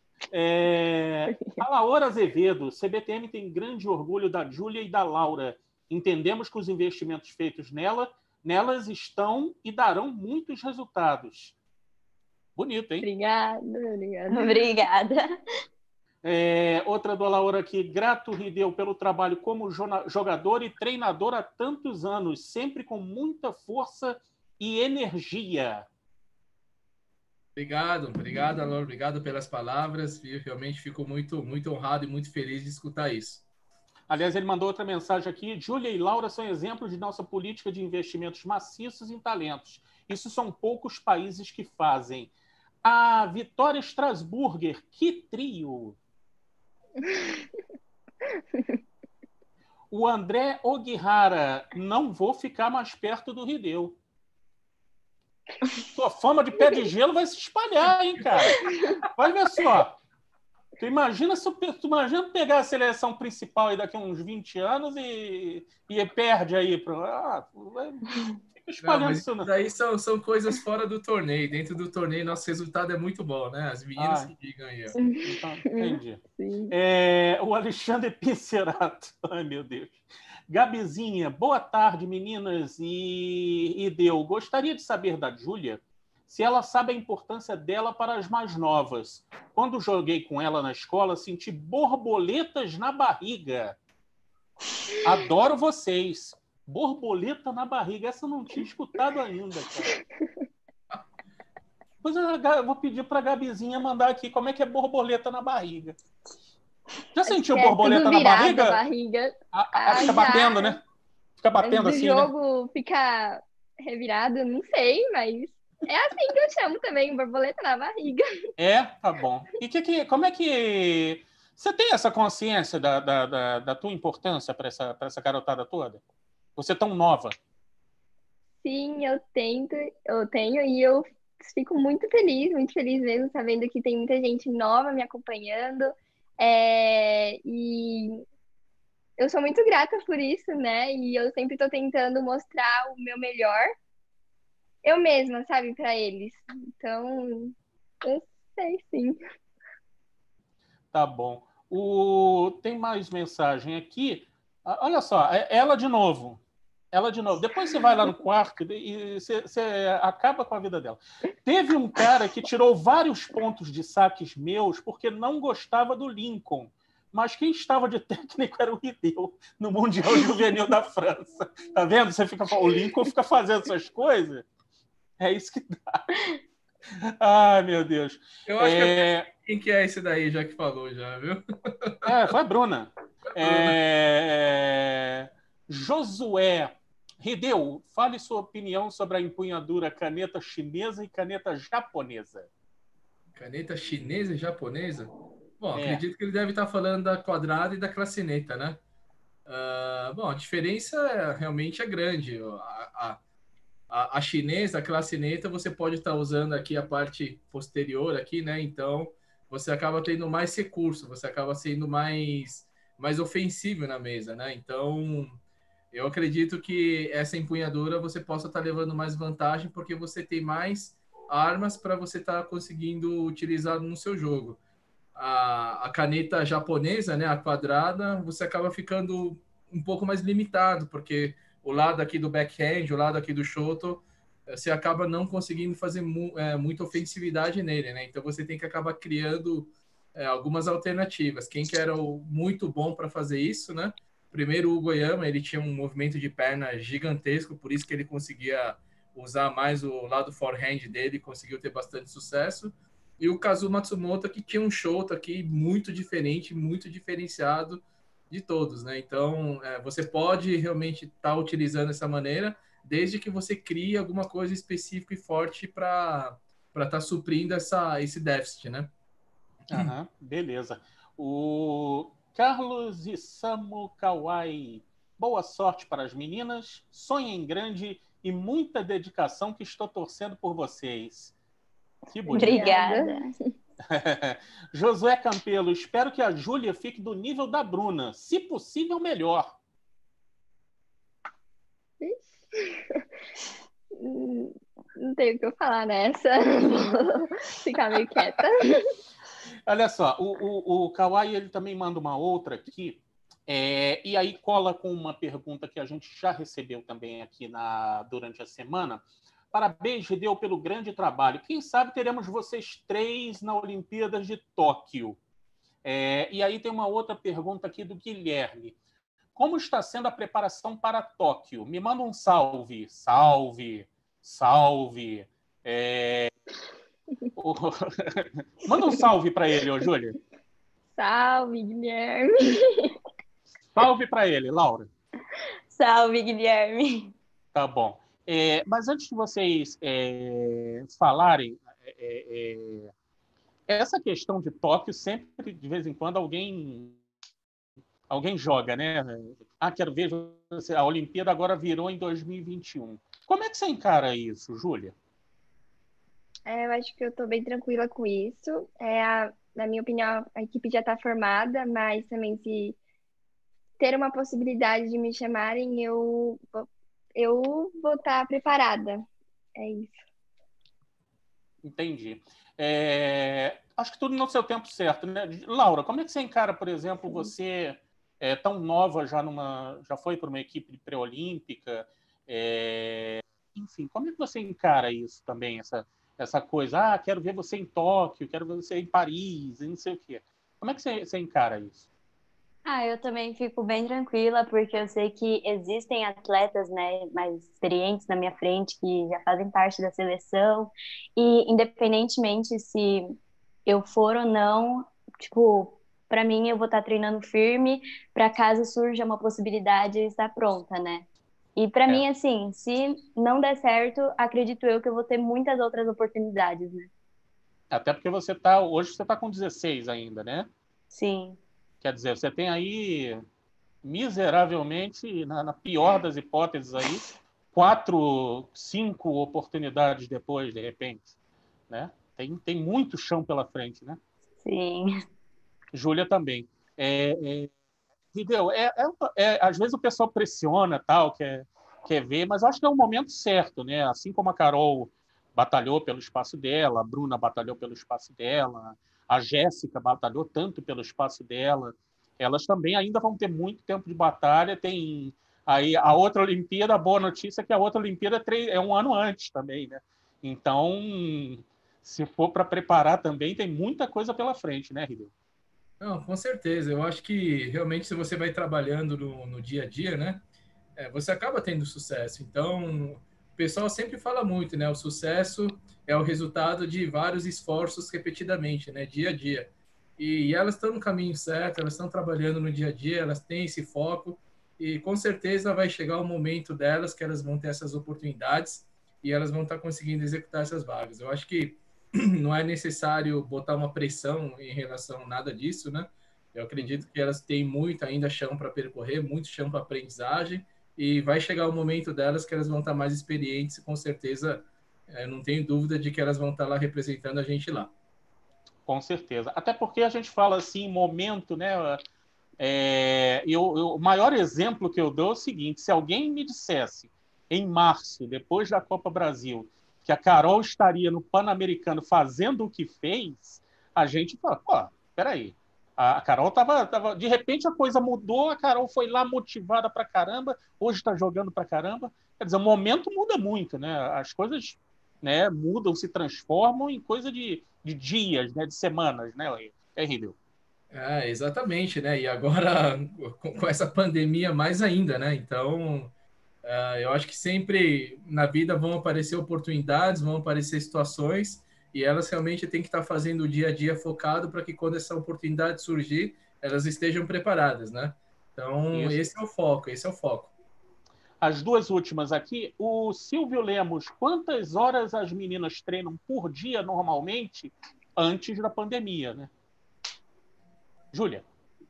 É... A Laura Azevedo, C B T M tem grande orgulho da Júlia e da Laura. Entendemos que os investimentos feitos nela, nelas estão e darão muitos resultados. Bonito, hein? Obrigada, obrigada. Obrigada. É, outra do Laura aqui. Grato, Hideo, pelo trabalho como jogador e treinador há tantos anos, sempre com muita força e energia. Obrigado, obrigado, Laura. Obrigado pelas palavras. Eu realmente fico muito, muito honrado e muito feliz de escutar isso. Aliás, ele mandou outra mensagem aqui. Júlia e Laura são exemplos de nossa política de investimentos maciços em talentos. Isso são poucos países que fazem. A Vitória Strasburger, que trio! O André Oguihara, não vou ficar mais perto do Hideo. Sua fama de pé de gelo vai se espalhar, hein, cara? Vai ver só. Tu imagina, se, tu imagina pegar a seleção principal aí daqui a uns vinte anos e, e perde aí. Pro, ah, espalhando mas isso. isso daí são, são coisas fora do torneio. Dentro do torneio, nosso resultado é muito bom, né? As meninas Ah, que digam aí. Ó. então, entendi. Sim. É, o Alexandre Pincerato. Ai, meu Deus. Gabizinha, boa tarde, meninas. E, e deu. Gostaria de saber da Júlia se ela sabe a importância dela para as mais novas. Quando joguei com ela na escola, senti borboletas na barriga. Adoro vocês. Borboleta na barriga. Essa eu não tinha escutado ainda, cara. Pois eu vou pedir para a Gabizinha mandar aqui como é que é borboleta na barriga. Já Acho sentiu que é borboleta tudo na virado barriga? a barriga. A, a, Ah, fica já. batendo, né? Fica Antes batendo do assim, né? jogo fica revirado, não sei, mas é assim que eu chamo também, borboleta na barriga. É, tá bom. E que, que, como é que... Você tem essa consciência da, da, da, da tua importância para essa, para essa garotada toda? Você tão nova. Sim, eu tento, eu tenho e eu fico muito feliz, muito feliz mesmo, sabendo que tem muita gente nova me acompanhando. É, e eu sou muito grata por isso, né? E eu sempre estou tentando mostrar o meu melhor, eu mesma, sabe, para eles. Então, eu sei sim. Tá bom. O... Tem mais mensagem aqui. Ah, olha só, é- ela de novo. Ela de novo. Depois você vai lá no quarto e você, você acaba com a vida dela. Teve um cara que tirou vários pontos de saques meus porque não gostava do Lincoln. Mas quem estava de técnico era o Rideu, no Mundial Juvenil da França. Tá vendo? Você fica, o Lincoln fica fazendo essas coisas. É isso que dá. Ai, meu Deus. Eu acho que eu É... sei quem que é esse daí, já que falou, já, viu? É, foi a Bruna. Bruna. É... Josué. Rideu, fale sua opinião sobre a empunhadura caneta chinesa e caneta japonesa. Caneta chinesa e japonesa? Bom, É. acredito que ele deve estar falando da quadrada e da clacineta, né? Uh, bom, a diferença é, realmente é grande. A, a, a chinesa, a clacineta, você pode estar usando aqui a parte posterior aqui, né? Então, você acaba tendo mais recurso, você acaba sendo mais, mais ofensivo na mesa, né? Então, eu acredito que essa empunhadura você possa estar levando mais vantagem porque você tem mais armas para você estar conseguindo utilizar no seu jogo. A, a caneta japonesa, né, a quadrada, você acaba ficando um pouco mais limitado, porque o lado aqui do backhand, o lado aqui do shoto, você acaba não conseguindo fazer mu é, muita ofensividade nele, né? Então você tem que acabar criando é, algumas alternativas. Quem que era o, muito bom para fazer isso, né? Primeiro, o Goiama, ele tinha um movimento de perna gigantesco, por isso que ele conseguia usar mais o lado forehand dele, conseguiu ter bastante sucesso. E o Kazu Matsumoto, que tinha um show aqui muito diferente, muito diferenciado de todos, né? Então, é, você pode realmente estar tá utilizando essa maneira, desde que você crie alguma coisa específica e forte para estar tá suprindo essa, esse déficit, né? Aham, beleza. O Carlos Isamu Kawai. Boa sorte para as meninas, sonhem grande e muita dedicação que estou torcendo por vocês. Que bonito. Obrigada. Josué Campelo, espero que a Júlia fique do nível da Bruna, se possível, melhor. Não tenho o que eu falar nessa. Vou ficar meio quieta. Olha só, o, o, o Kawai ele também manda uma outra aqui, é, e aí cola com uma pergunta que a gente já recebeu também aqui na, durante a semana. Parabéns, Rideu, pelo grande trabalho. Quem sabe teremos vocês três na Olimpíadas de Tóquio. É, e aí tem uma outra pergunta aqui do Guilherme. Como está sendo a preparação para Tóquio? Me manda um salve. Salve. Salve. É... Manda um salve para ele, ô Júlia. Salve, Guilherme. Salve para ele, Laura. Salve, Guilherme. Tá bom. É, mas antes de vocês é, falarem, é, é, essa questão de Tóquio, sempre, de vez em quando, alguém, alguém joga, né? Ah, quero ver, você, a Olimpíada agora virou em dois mil e vinte e um. Como é que você encara isso, Júlia? É, eu acho que eu tô bem tranquila com isso. É, a, na minha opinião, a equipe já tá formada, mas também se ter uma possibilidade de me chamarem, eu, eu vou estar preparada. É isso. Entendi. É, acho que tudo no seu tempo certo, né? Laura, como é que você encara, por exemplo, você é tão nova, já numa, já foi para uma equipe pré-olímpica, é, enfim, como é que você encara isso também, essa, essa coisa? Ah, quero ver você em Tóquio, quero ver você em Paris, e não sei o quê. Como é que você, você encara isso? Ah, eu também fico bem tranquila, porque eu sei que existem atletas, né, mais experientes na minha frente, que já fazem parte da seleção, e independentemente se eu for ou não, tipo, para mim eu vou estar treinando firme, para caso surja uma possibilidade, eu estar pronta, né? E para É. mim, assim, se não der certo, acredito eu que eu vou ter muitas outras oportunidades, né? Até porque você tá, hoje você está com dezesseis ainda, né? Sim, Quer dizer, você tem aí miseravelmente, na, na pior das hipóteses aí, quatro, cinco oportunidades depois, de repente, né? Tem, tem muito chão pela frente, né? sim. Júlia também. É, é, entendeu? É, é, é, às vezes o pessoal pressiona, tal, quer, quer ver, mas eu acho que é o momento certo, né? Assim como a Carol batalhou pelo espaço dela, a Bruna batalhou pelo espaço dela, a Jéssica batalhou tanto pelo espaço dela, elas também ainda vão ter muito tempo de batalha. Tem aí a outra Olimpíada, a boa notícia é que a outra Olimpíada é, três, é um ano antes também, né? Então, se for para preparar também, tem muita coisa pela frente, né, Ribeiro? Não, com certeza. Eu acho que realmente se você vai trabalhando no, no dia a dia, né, é, você acaba tendo sucesso. Então, o pessoal sempre fala muito, né? O sucesso é o resultado de vários esforços repetidamente, né? Dia a dia. E, e elas estão no caminho certo, elas estão trabalhando no dia a dia, elas têm esse foco e com certeza vai chegar o momento delas que elas vão ter essas oportunidades e elas vão estar conseguindo executar essas vagas. Eu acho que não é necessário botar uma pressão em relação a nada disso, né? Eu acredito que elas têm muito ainda chão para percorrer, muito chão para aprendizagem, e vai chegar o momento delas que elas vão estar mais experientes, e com certeza, é, não tenho dúvida de que elas vão estar lá representando a gente lá. Com certeza. Até porque a gente fala assim, momento, né? É, eu, eu, o maior exemplo que eu dou é o seguinte: se alguém me dissesse em março, depois da Copa Brasil, que a Carol estaria no Pan-Americano fazendo o que fez, a gente fala, pô, peraí. A Carol tava, tava. De repente a coisa mudou, a Carol foi lá motivada pra caramba, hoje está jogando pra caramba. Quer dizer, o momento muda muito, né? As coisas, né, mudam, se transformam em coisa de, de dias, né, de semanas, né, é Ridel? É, exatamente, né? E agora, com, com essa pandemia, mais ainda, né? Então, uh, eu acho que sempre na vida vão aparecer oportunidades, vão aparecer situações, e elas realmente têm que estar fazendo o dia a dia focado para que quando essa oportunidade surgir, elas estejam preparadas, né? Então, Isso. esse é o foco, esse é o foco. As duas últimas aqui, o Silvio Lemos, quantas horas as meninas treinam por dia normalmente antes da pandemia, né? Júlia?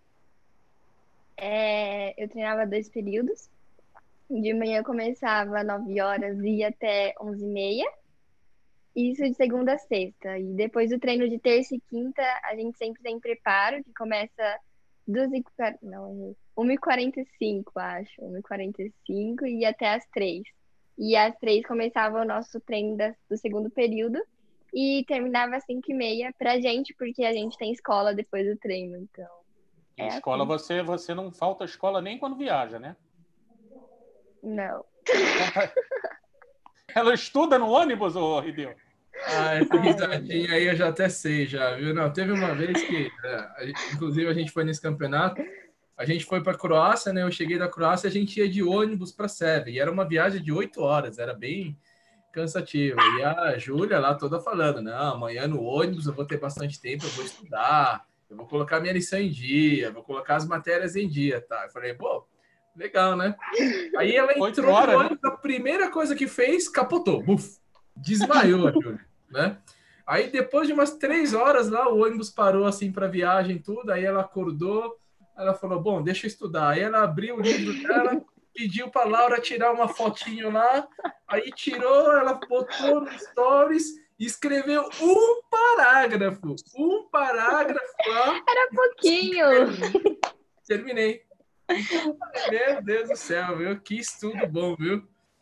É, eu treinava dois períodos. De manhã eu começava às nove horas e ia até onze e meia. Isso de segunda a sexta. E depois do treino de terça e quinta, a gente sempre tem preparo, que começa duas e quarenta, não, errei. uma e quarenta e cinco, acho. uma e quarenta e cinco e ia até às três. E às três começava o nosso treino da- do segundo período e terminava às cinco e meia pra gente, porque a gente tem escola depois do treino. Então, Em é escola, assim. você, você não falta escola nem quando viaja, né? Não. Então, tá- ela estuda no ônibus, ô Rideu? Ah, essa Ai, meu risadinha Deus. aí eu já até sei, já, viu? Não, teve uma vez que, é, a- inclusive, a gente foi nesse campeonato, a gente foi para a Croácia, né? Eu cheguei da Croácia, a gente ia de ônibus para Seve, e era uma viagem de oito horas, era bem cansativo. E a Júlia lá toda falando, não, amanhã no ônibus eu vou ter bastante tempo, eu vou estudar, eu vou colocar minha lição em dia, vou colocar as matérias em dia, tá? Eu falei, pô, legal, né? Aí ela Oito entrou no horas, né? ônibus, a primeira coisa que fez, capotou, buf, desmaiou a Júlia, né? Aí depois de umas três horas lá, o ônibus parou assim para viagem, tudo, aí ela acordou, ela falou, bom, deixa eu estudar. Aí ela abriu o livro dela, pediu para Laura tirar uma fotinho lá, aí tirou, ela botou no Stories e escreveu um parágrafo, um parágrafo lá. Era pouquinho. Terminei. Então, meu Deus do céu, viu? Que estudo bom, viu?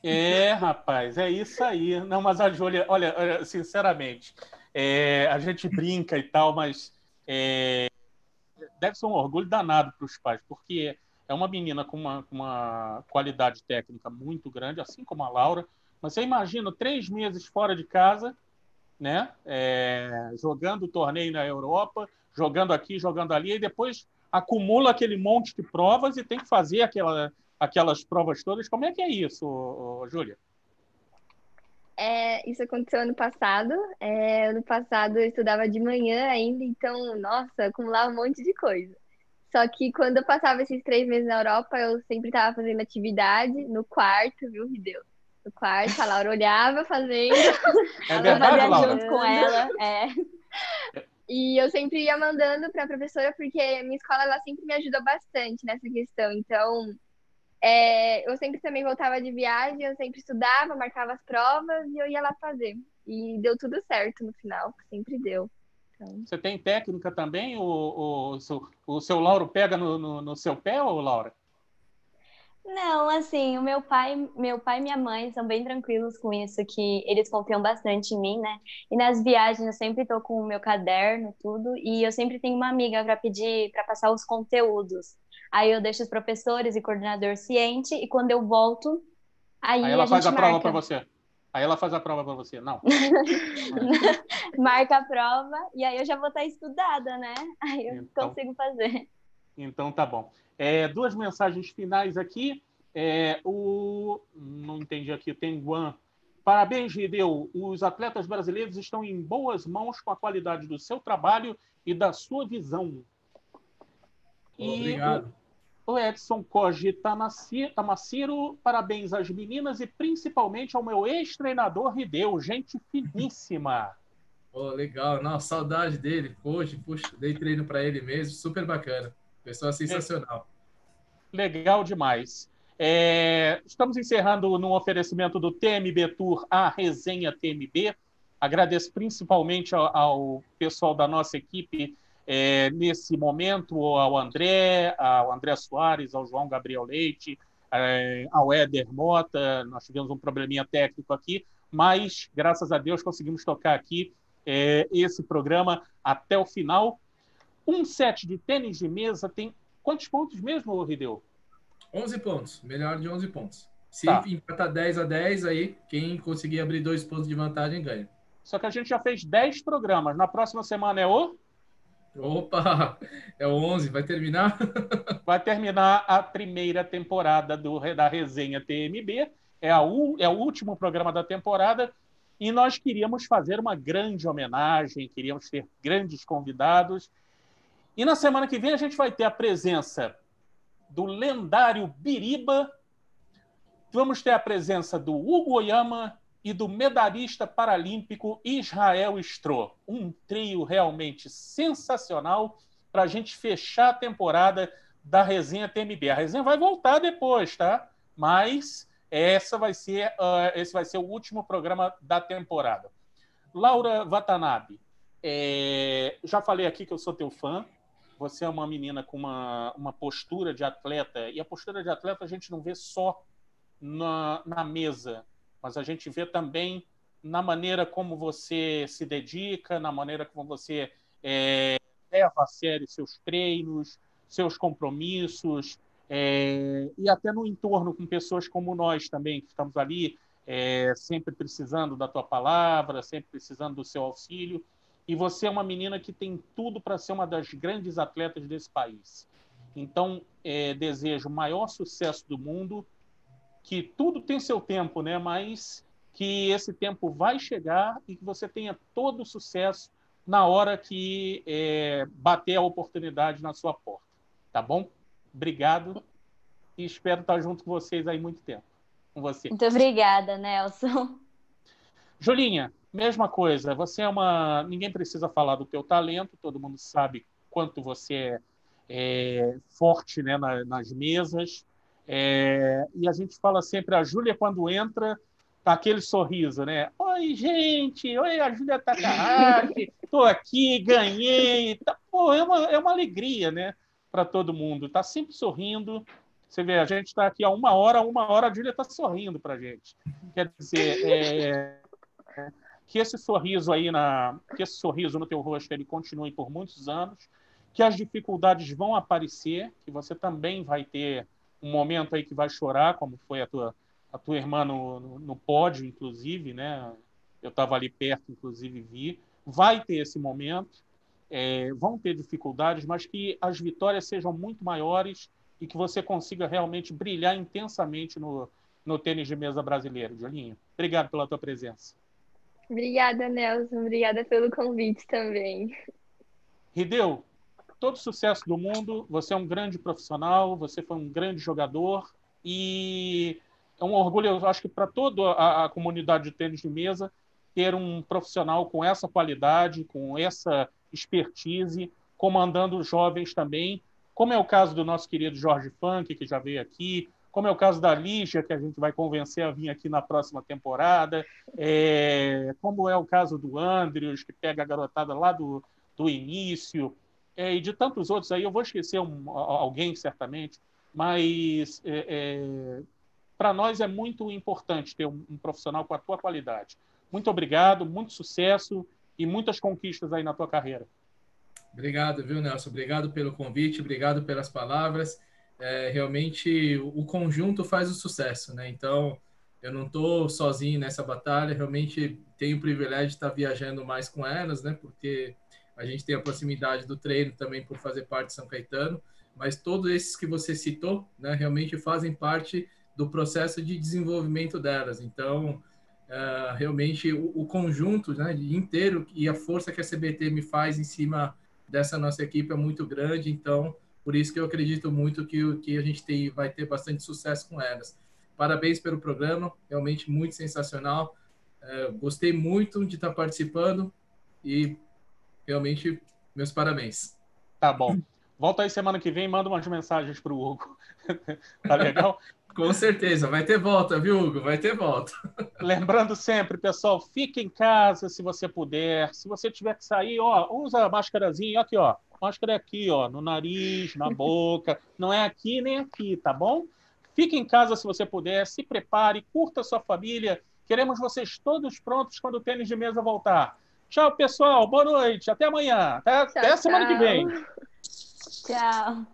É, rapaz, é isso aí. Não, mas a Júlia, olha, sinceramente, é, a gente brinca e tal, mas é, deve ser um orgulho danado para os pais, porque é uma menina com uma, com uma qualidade técnica muito grande, assim como a Laura. Mas você imagina, três meses fora de casa, né? É, jogando o torneio na Europa, jogando aqui, jogando ali, e depois acumula aquele monte de provas e tem que fazer aquela, aquelas provas todas. Como é que é isso, ô, ô, Júlia? É, isso aconteceu ano passado. É, ano passado eu estudava de manhã ainda, então, nossa, acumulava um monte de coisa. Só que quando eu passava esses três meses na Europa, eu sempre estava fazendo atividade no quarto, viu, Rideu? No quarto, a Laura olhava fazendo, É Eu verdade, fazia Laura? junto com ela. É. e eu sempre ia mandando para a professora, porque a minha escola ela sempre me ajudou bastante nessa questão. Então, é, eu sempre também voltava de viagem, eu sempre estudava, marcava as provas e eu ia lá fazer. E deu tudo certo no final, sempre deu. Então, Você tem técnica também? O, o, o, seu, o seu Lauro pega no, no, no seu pé, ou Laura? Não, assim, o meu pai, meu pai e minha mãe são bem tranquilos com isso, que eles confiam bastante em mim, né? E nas viagens eu sempre tô com o meu caderno, tudo, e eu sempre tenho uma amiga para pedir, para passar os conteúdos. Aí eu deixo os professores e coordenador ciente, e quando eu volto, Aí aí ela a faz gente a prova para marca. você. Aí ela faz a prova para você. Não. Marca a prova, e aí eu já vou estar estudada, né? Aí eu Então, consigo fazer. então tá bom. É, duas mensagens finais aqui. É, o, não entendi aqui, tem Guan. Parabéns, Rideu. Os atletas brasileiros estão em boas mãos com a qualidade do seu trabalho e da sua visão. E Obrigado. o, o Edson Koji Tamaciro, parabéns às meninas e principalmente ao meu ex-treinador Rideu, gente finíssima. Oh, legal. Nossa, saudade dele. Hoje, puxa, dei treino para ele mesmo. Super bacana. Pessoa sensacional. Legal demais. É, estamos encerrando no oferecimento do T M B Tour, a resenha T M B. Agradeço principalmente ao, ao pessoal da nossa equipe é, nesse momento, ao André, ao André Soares, ao João Gabriel Leite, é, ao Éder Mota. Nós tivemos um probleminha técnico aqui, mas, graças a Deus, conseguimos tocar aqui é, esse programa até o final. Um set de tênis de mesa tem quantos pontos mesmo, Rideu? onze pontos. Melhor de onze pontos. Se Tá. empatar dez a dez, aí quem conseguir abrir dois pontos de vantagem ganha. Só que a gente já fez dez programas. Na próxima semana é o? Opa! É o onze. Vai terminar? Vai terminar a primeira temporada do, da resenha T M B. É, a, é o último programa da temporada. E nós queríamos fazer uma grande homenagem, queríamos ter grandes convidados. E na semana que vem a gente vai ter a presença do lendário Biriba, vamos ter a presença do Hugo Oyama e do medalhista paralímpico Israel Stro. Um trio realmente sensacional para a gente fechar a temporada da resenha T M B. A resenha vai voltar depois, tá? Mas essa vai ser, uh, esse vai ser o último programa da temporada. Laura Watanabe, é, já falei aqui que eu sou teu fã. Você é uma menina com uma, uma postura de atleta, e a postura de atleta a gente não vê só na, na mesa, mas a gente vê também na maneira como você se dedica, na maneira como você é, leva a sério seus treinos, seus compromissos, é, e até no entorno com pessoas como nós também, que estamos ali é, sempre precisando da tua palavra, sempre precisando do seu auxílio. E você é uma menina que tem tudo para ser uma das grandes atletas desse país. Então, é, desejo o maior sucesso do mundo, que tudo tem seu tempo, né? Mas que esse tempo vai chegar e que você tenha todo o sucesso na hora que é, bater a oportunidade na sua porta. Tá bom? Obrigado e espero estar junto com vocês aí muito tempo. Com você. Muito obrigada, Nelson. Julinha, mesma coisa. Você é uma... Ninguém precisa falar do teu talento, todo mundo sabe quanto você é, é forte, né, na, nas mesas. É... E a gente fala sempre, a Júlia, quando entra, tá aquele sorriso, né? Oi, gente! Oi, a Júlia Takahashi! Tô aqui, ganhei! Tá... Pô, é uma, é uma alegria, né? Para todo mundo. Tá sempre sorrindo. Você vê, a gente está aqui há uma hora, uma hora a Júlia está sorrindo para a gente. Quer dizer, é, que esse sorriso aí, na, que esse sorriso no teu rosto ele continue por muitos anos, que as dificuldades vão aparecer, que você também vai ter um momento aí que vai chorar, como foi a tua, a tua irmã no, no, no pódio, inclusive, né? Eu estava ali perto, inclusive, vi. Vai ter esse momento, é, vão ter dificuldades, mas que as vitórias sejam muito maiores e que você consiga realmente brilhar intensamente no, no tênis de mesa brasileiro. Julinho, obrigado pela tua presença. Obrigada, Nelson. Obrigada pelo convite também. Rideu, todo sucesso do mundo. Você é um grande profissional, você foi um grande jogador e é um orgulho, eu acho que para toda a, a comunidade de tênis de mesa, ter um profissional com essa qualidade, com essa expertise, comandando os jovens também, como é o caso do nosso querido Jorge Funk, que já veio aqui, como é o caso da Lígia, que a gente vai convencer a vir aqui na próxima temporada, é, como é o caso do Andrews, que pega a garotada lá do, do início, é, e de tantos outros aí. Eu vou esquecer um, alguém, certamente, mas é, é, para nós é muito importante ter um, um profissional com a tua qualidade. Muito obrigado, muito sucesso e muitas conquistas aí na tua carreira. Obrigado, viu, Nelson? Obrigado pelo convite, obrigado pelas palavras. É, realmente, o conjunto faz o sucesso, né? Então, eu não estou sozinho nessa batalha, realmente tenho o privilégio de estar viajando mais com elas, né? Porque a gente tem a proximidade do treino também por fazer parte de São Caetano, mas todos esses que você citou, né, realmente fazem parte do processo de desenvolvimento delas. Então, uh, realmente, o, o conjunto, né, inteiro e a força que a C B T me faz em cima dessa nossa equipe é muito grande, então, por isso que eu acredito muito que, que a gente tem, vai ter bastante sucesso com elas. Parabéns pelo programa, realmente muito sensacional. Uh, gostei muito de estar participando e realmente, meus parabéns. Tá bom. Volta aí semana que vem e manda umas mensagens para o Hugo. Tá legal? Com certeza, vai ter volta, viu, Hugo? Vai ter volta. Lembrando sempre, pessoal, fique em casa se você puder. Se você tiver que sair, ó, usa a máscarazinha. Aqui, ó. Máscara aqui, ó, no nariz, na boca. Não é aqui nem aqui, tá bom? Fique em casa se você puder. Se prepare, curta a sua família. Queremos vocês todos prontos quando o tênis de mesa voltar. Tchau, pessoal. Boa noite. Até amanhã. Até, Tchau, até semana que vem. Tchau.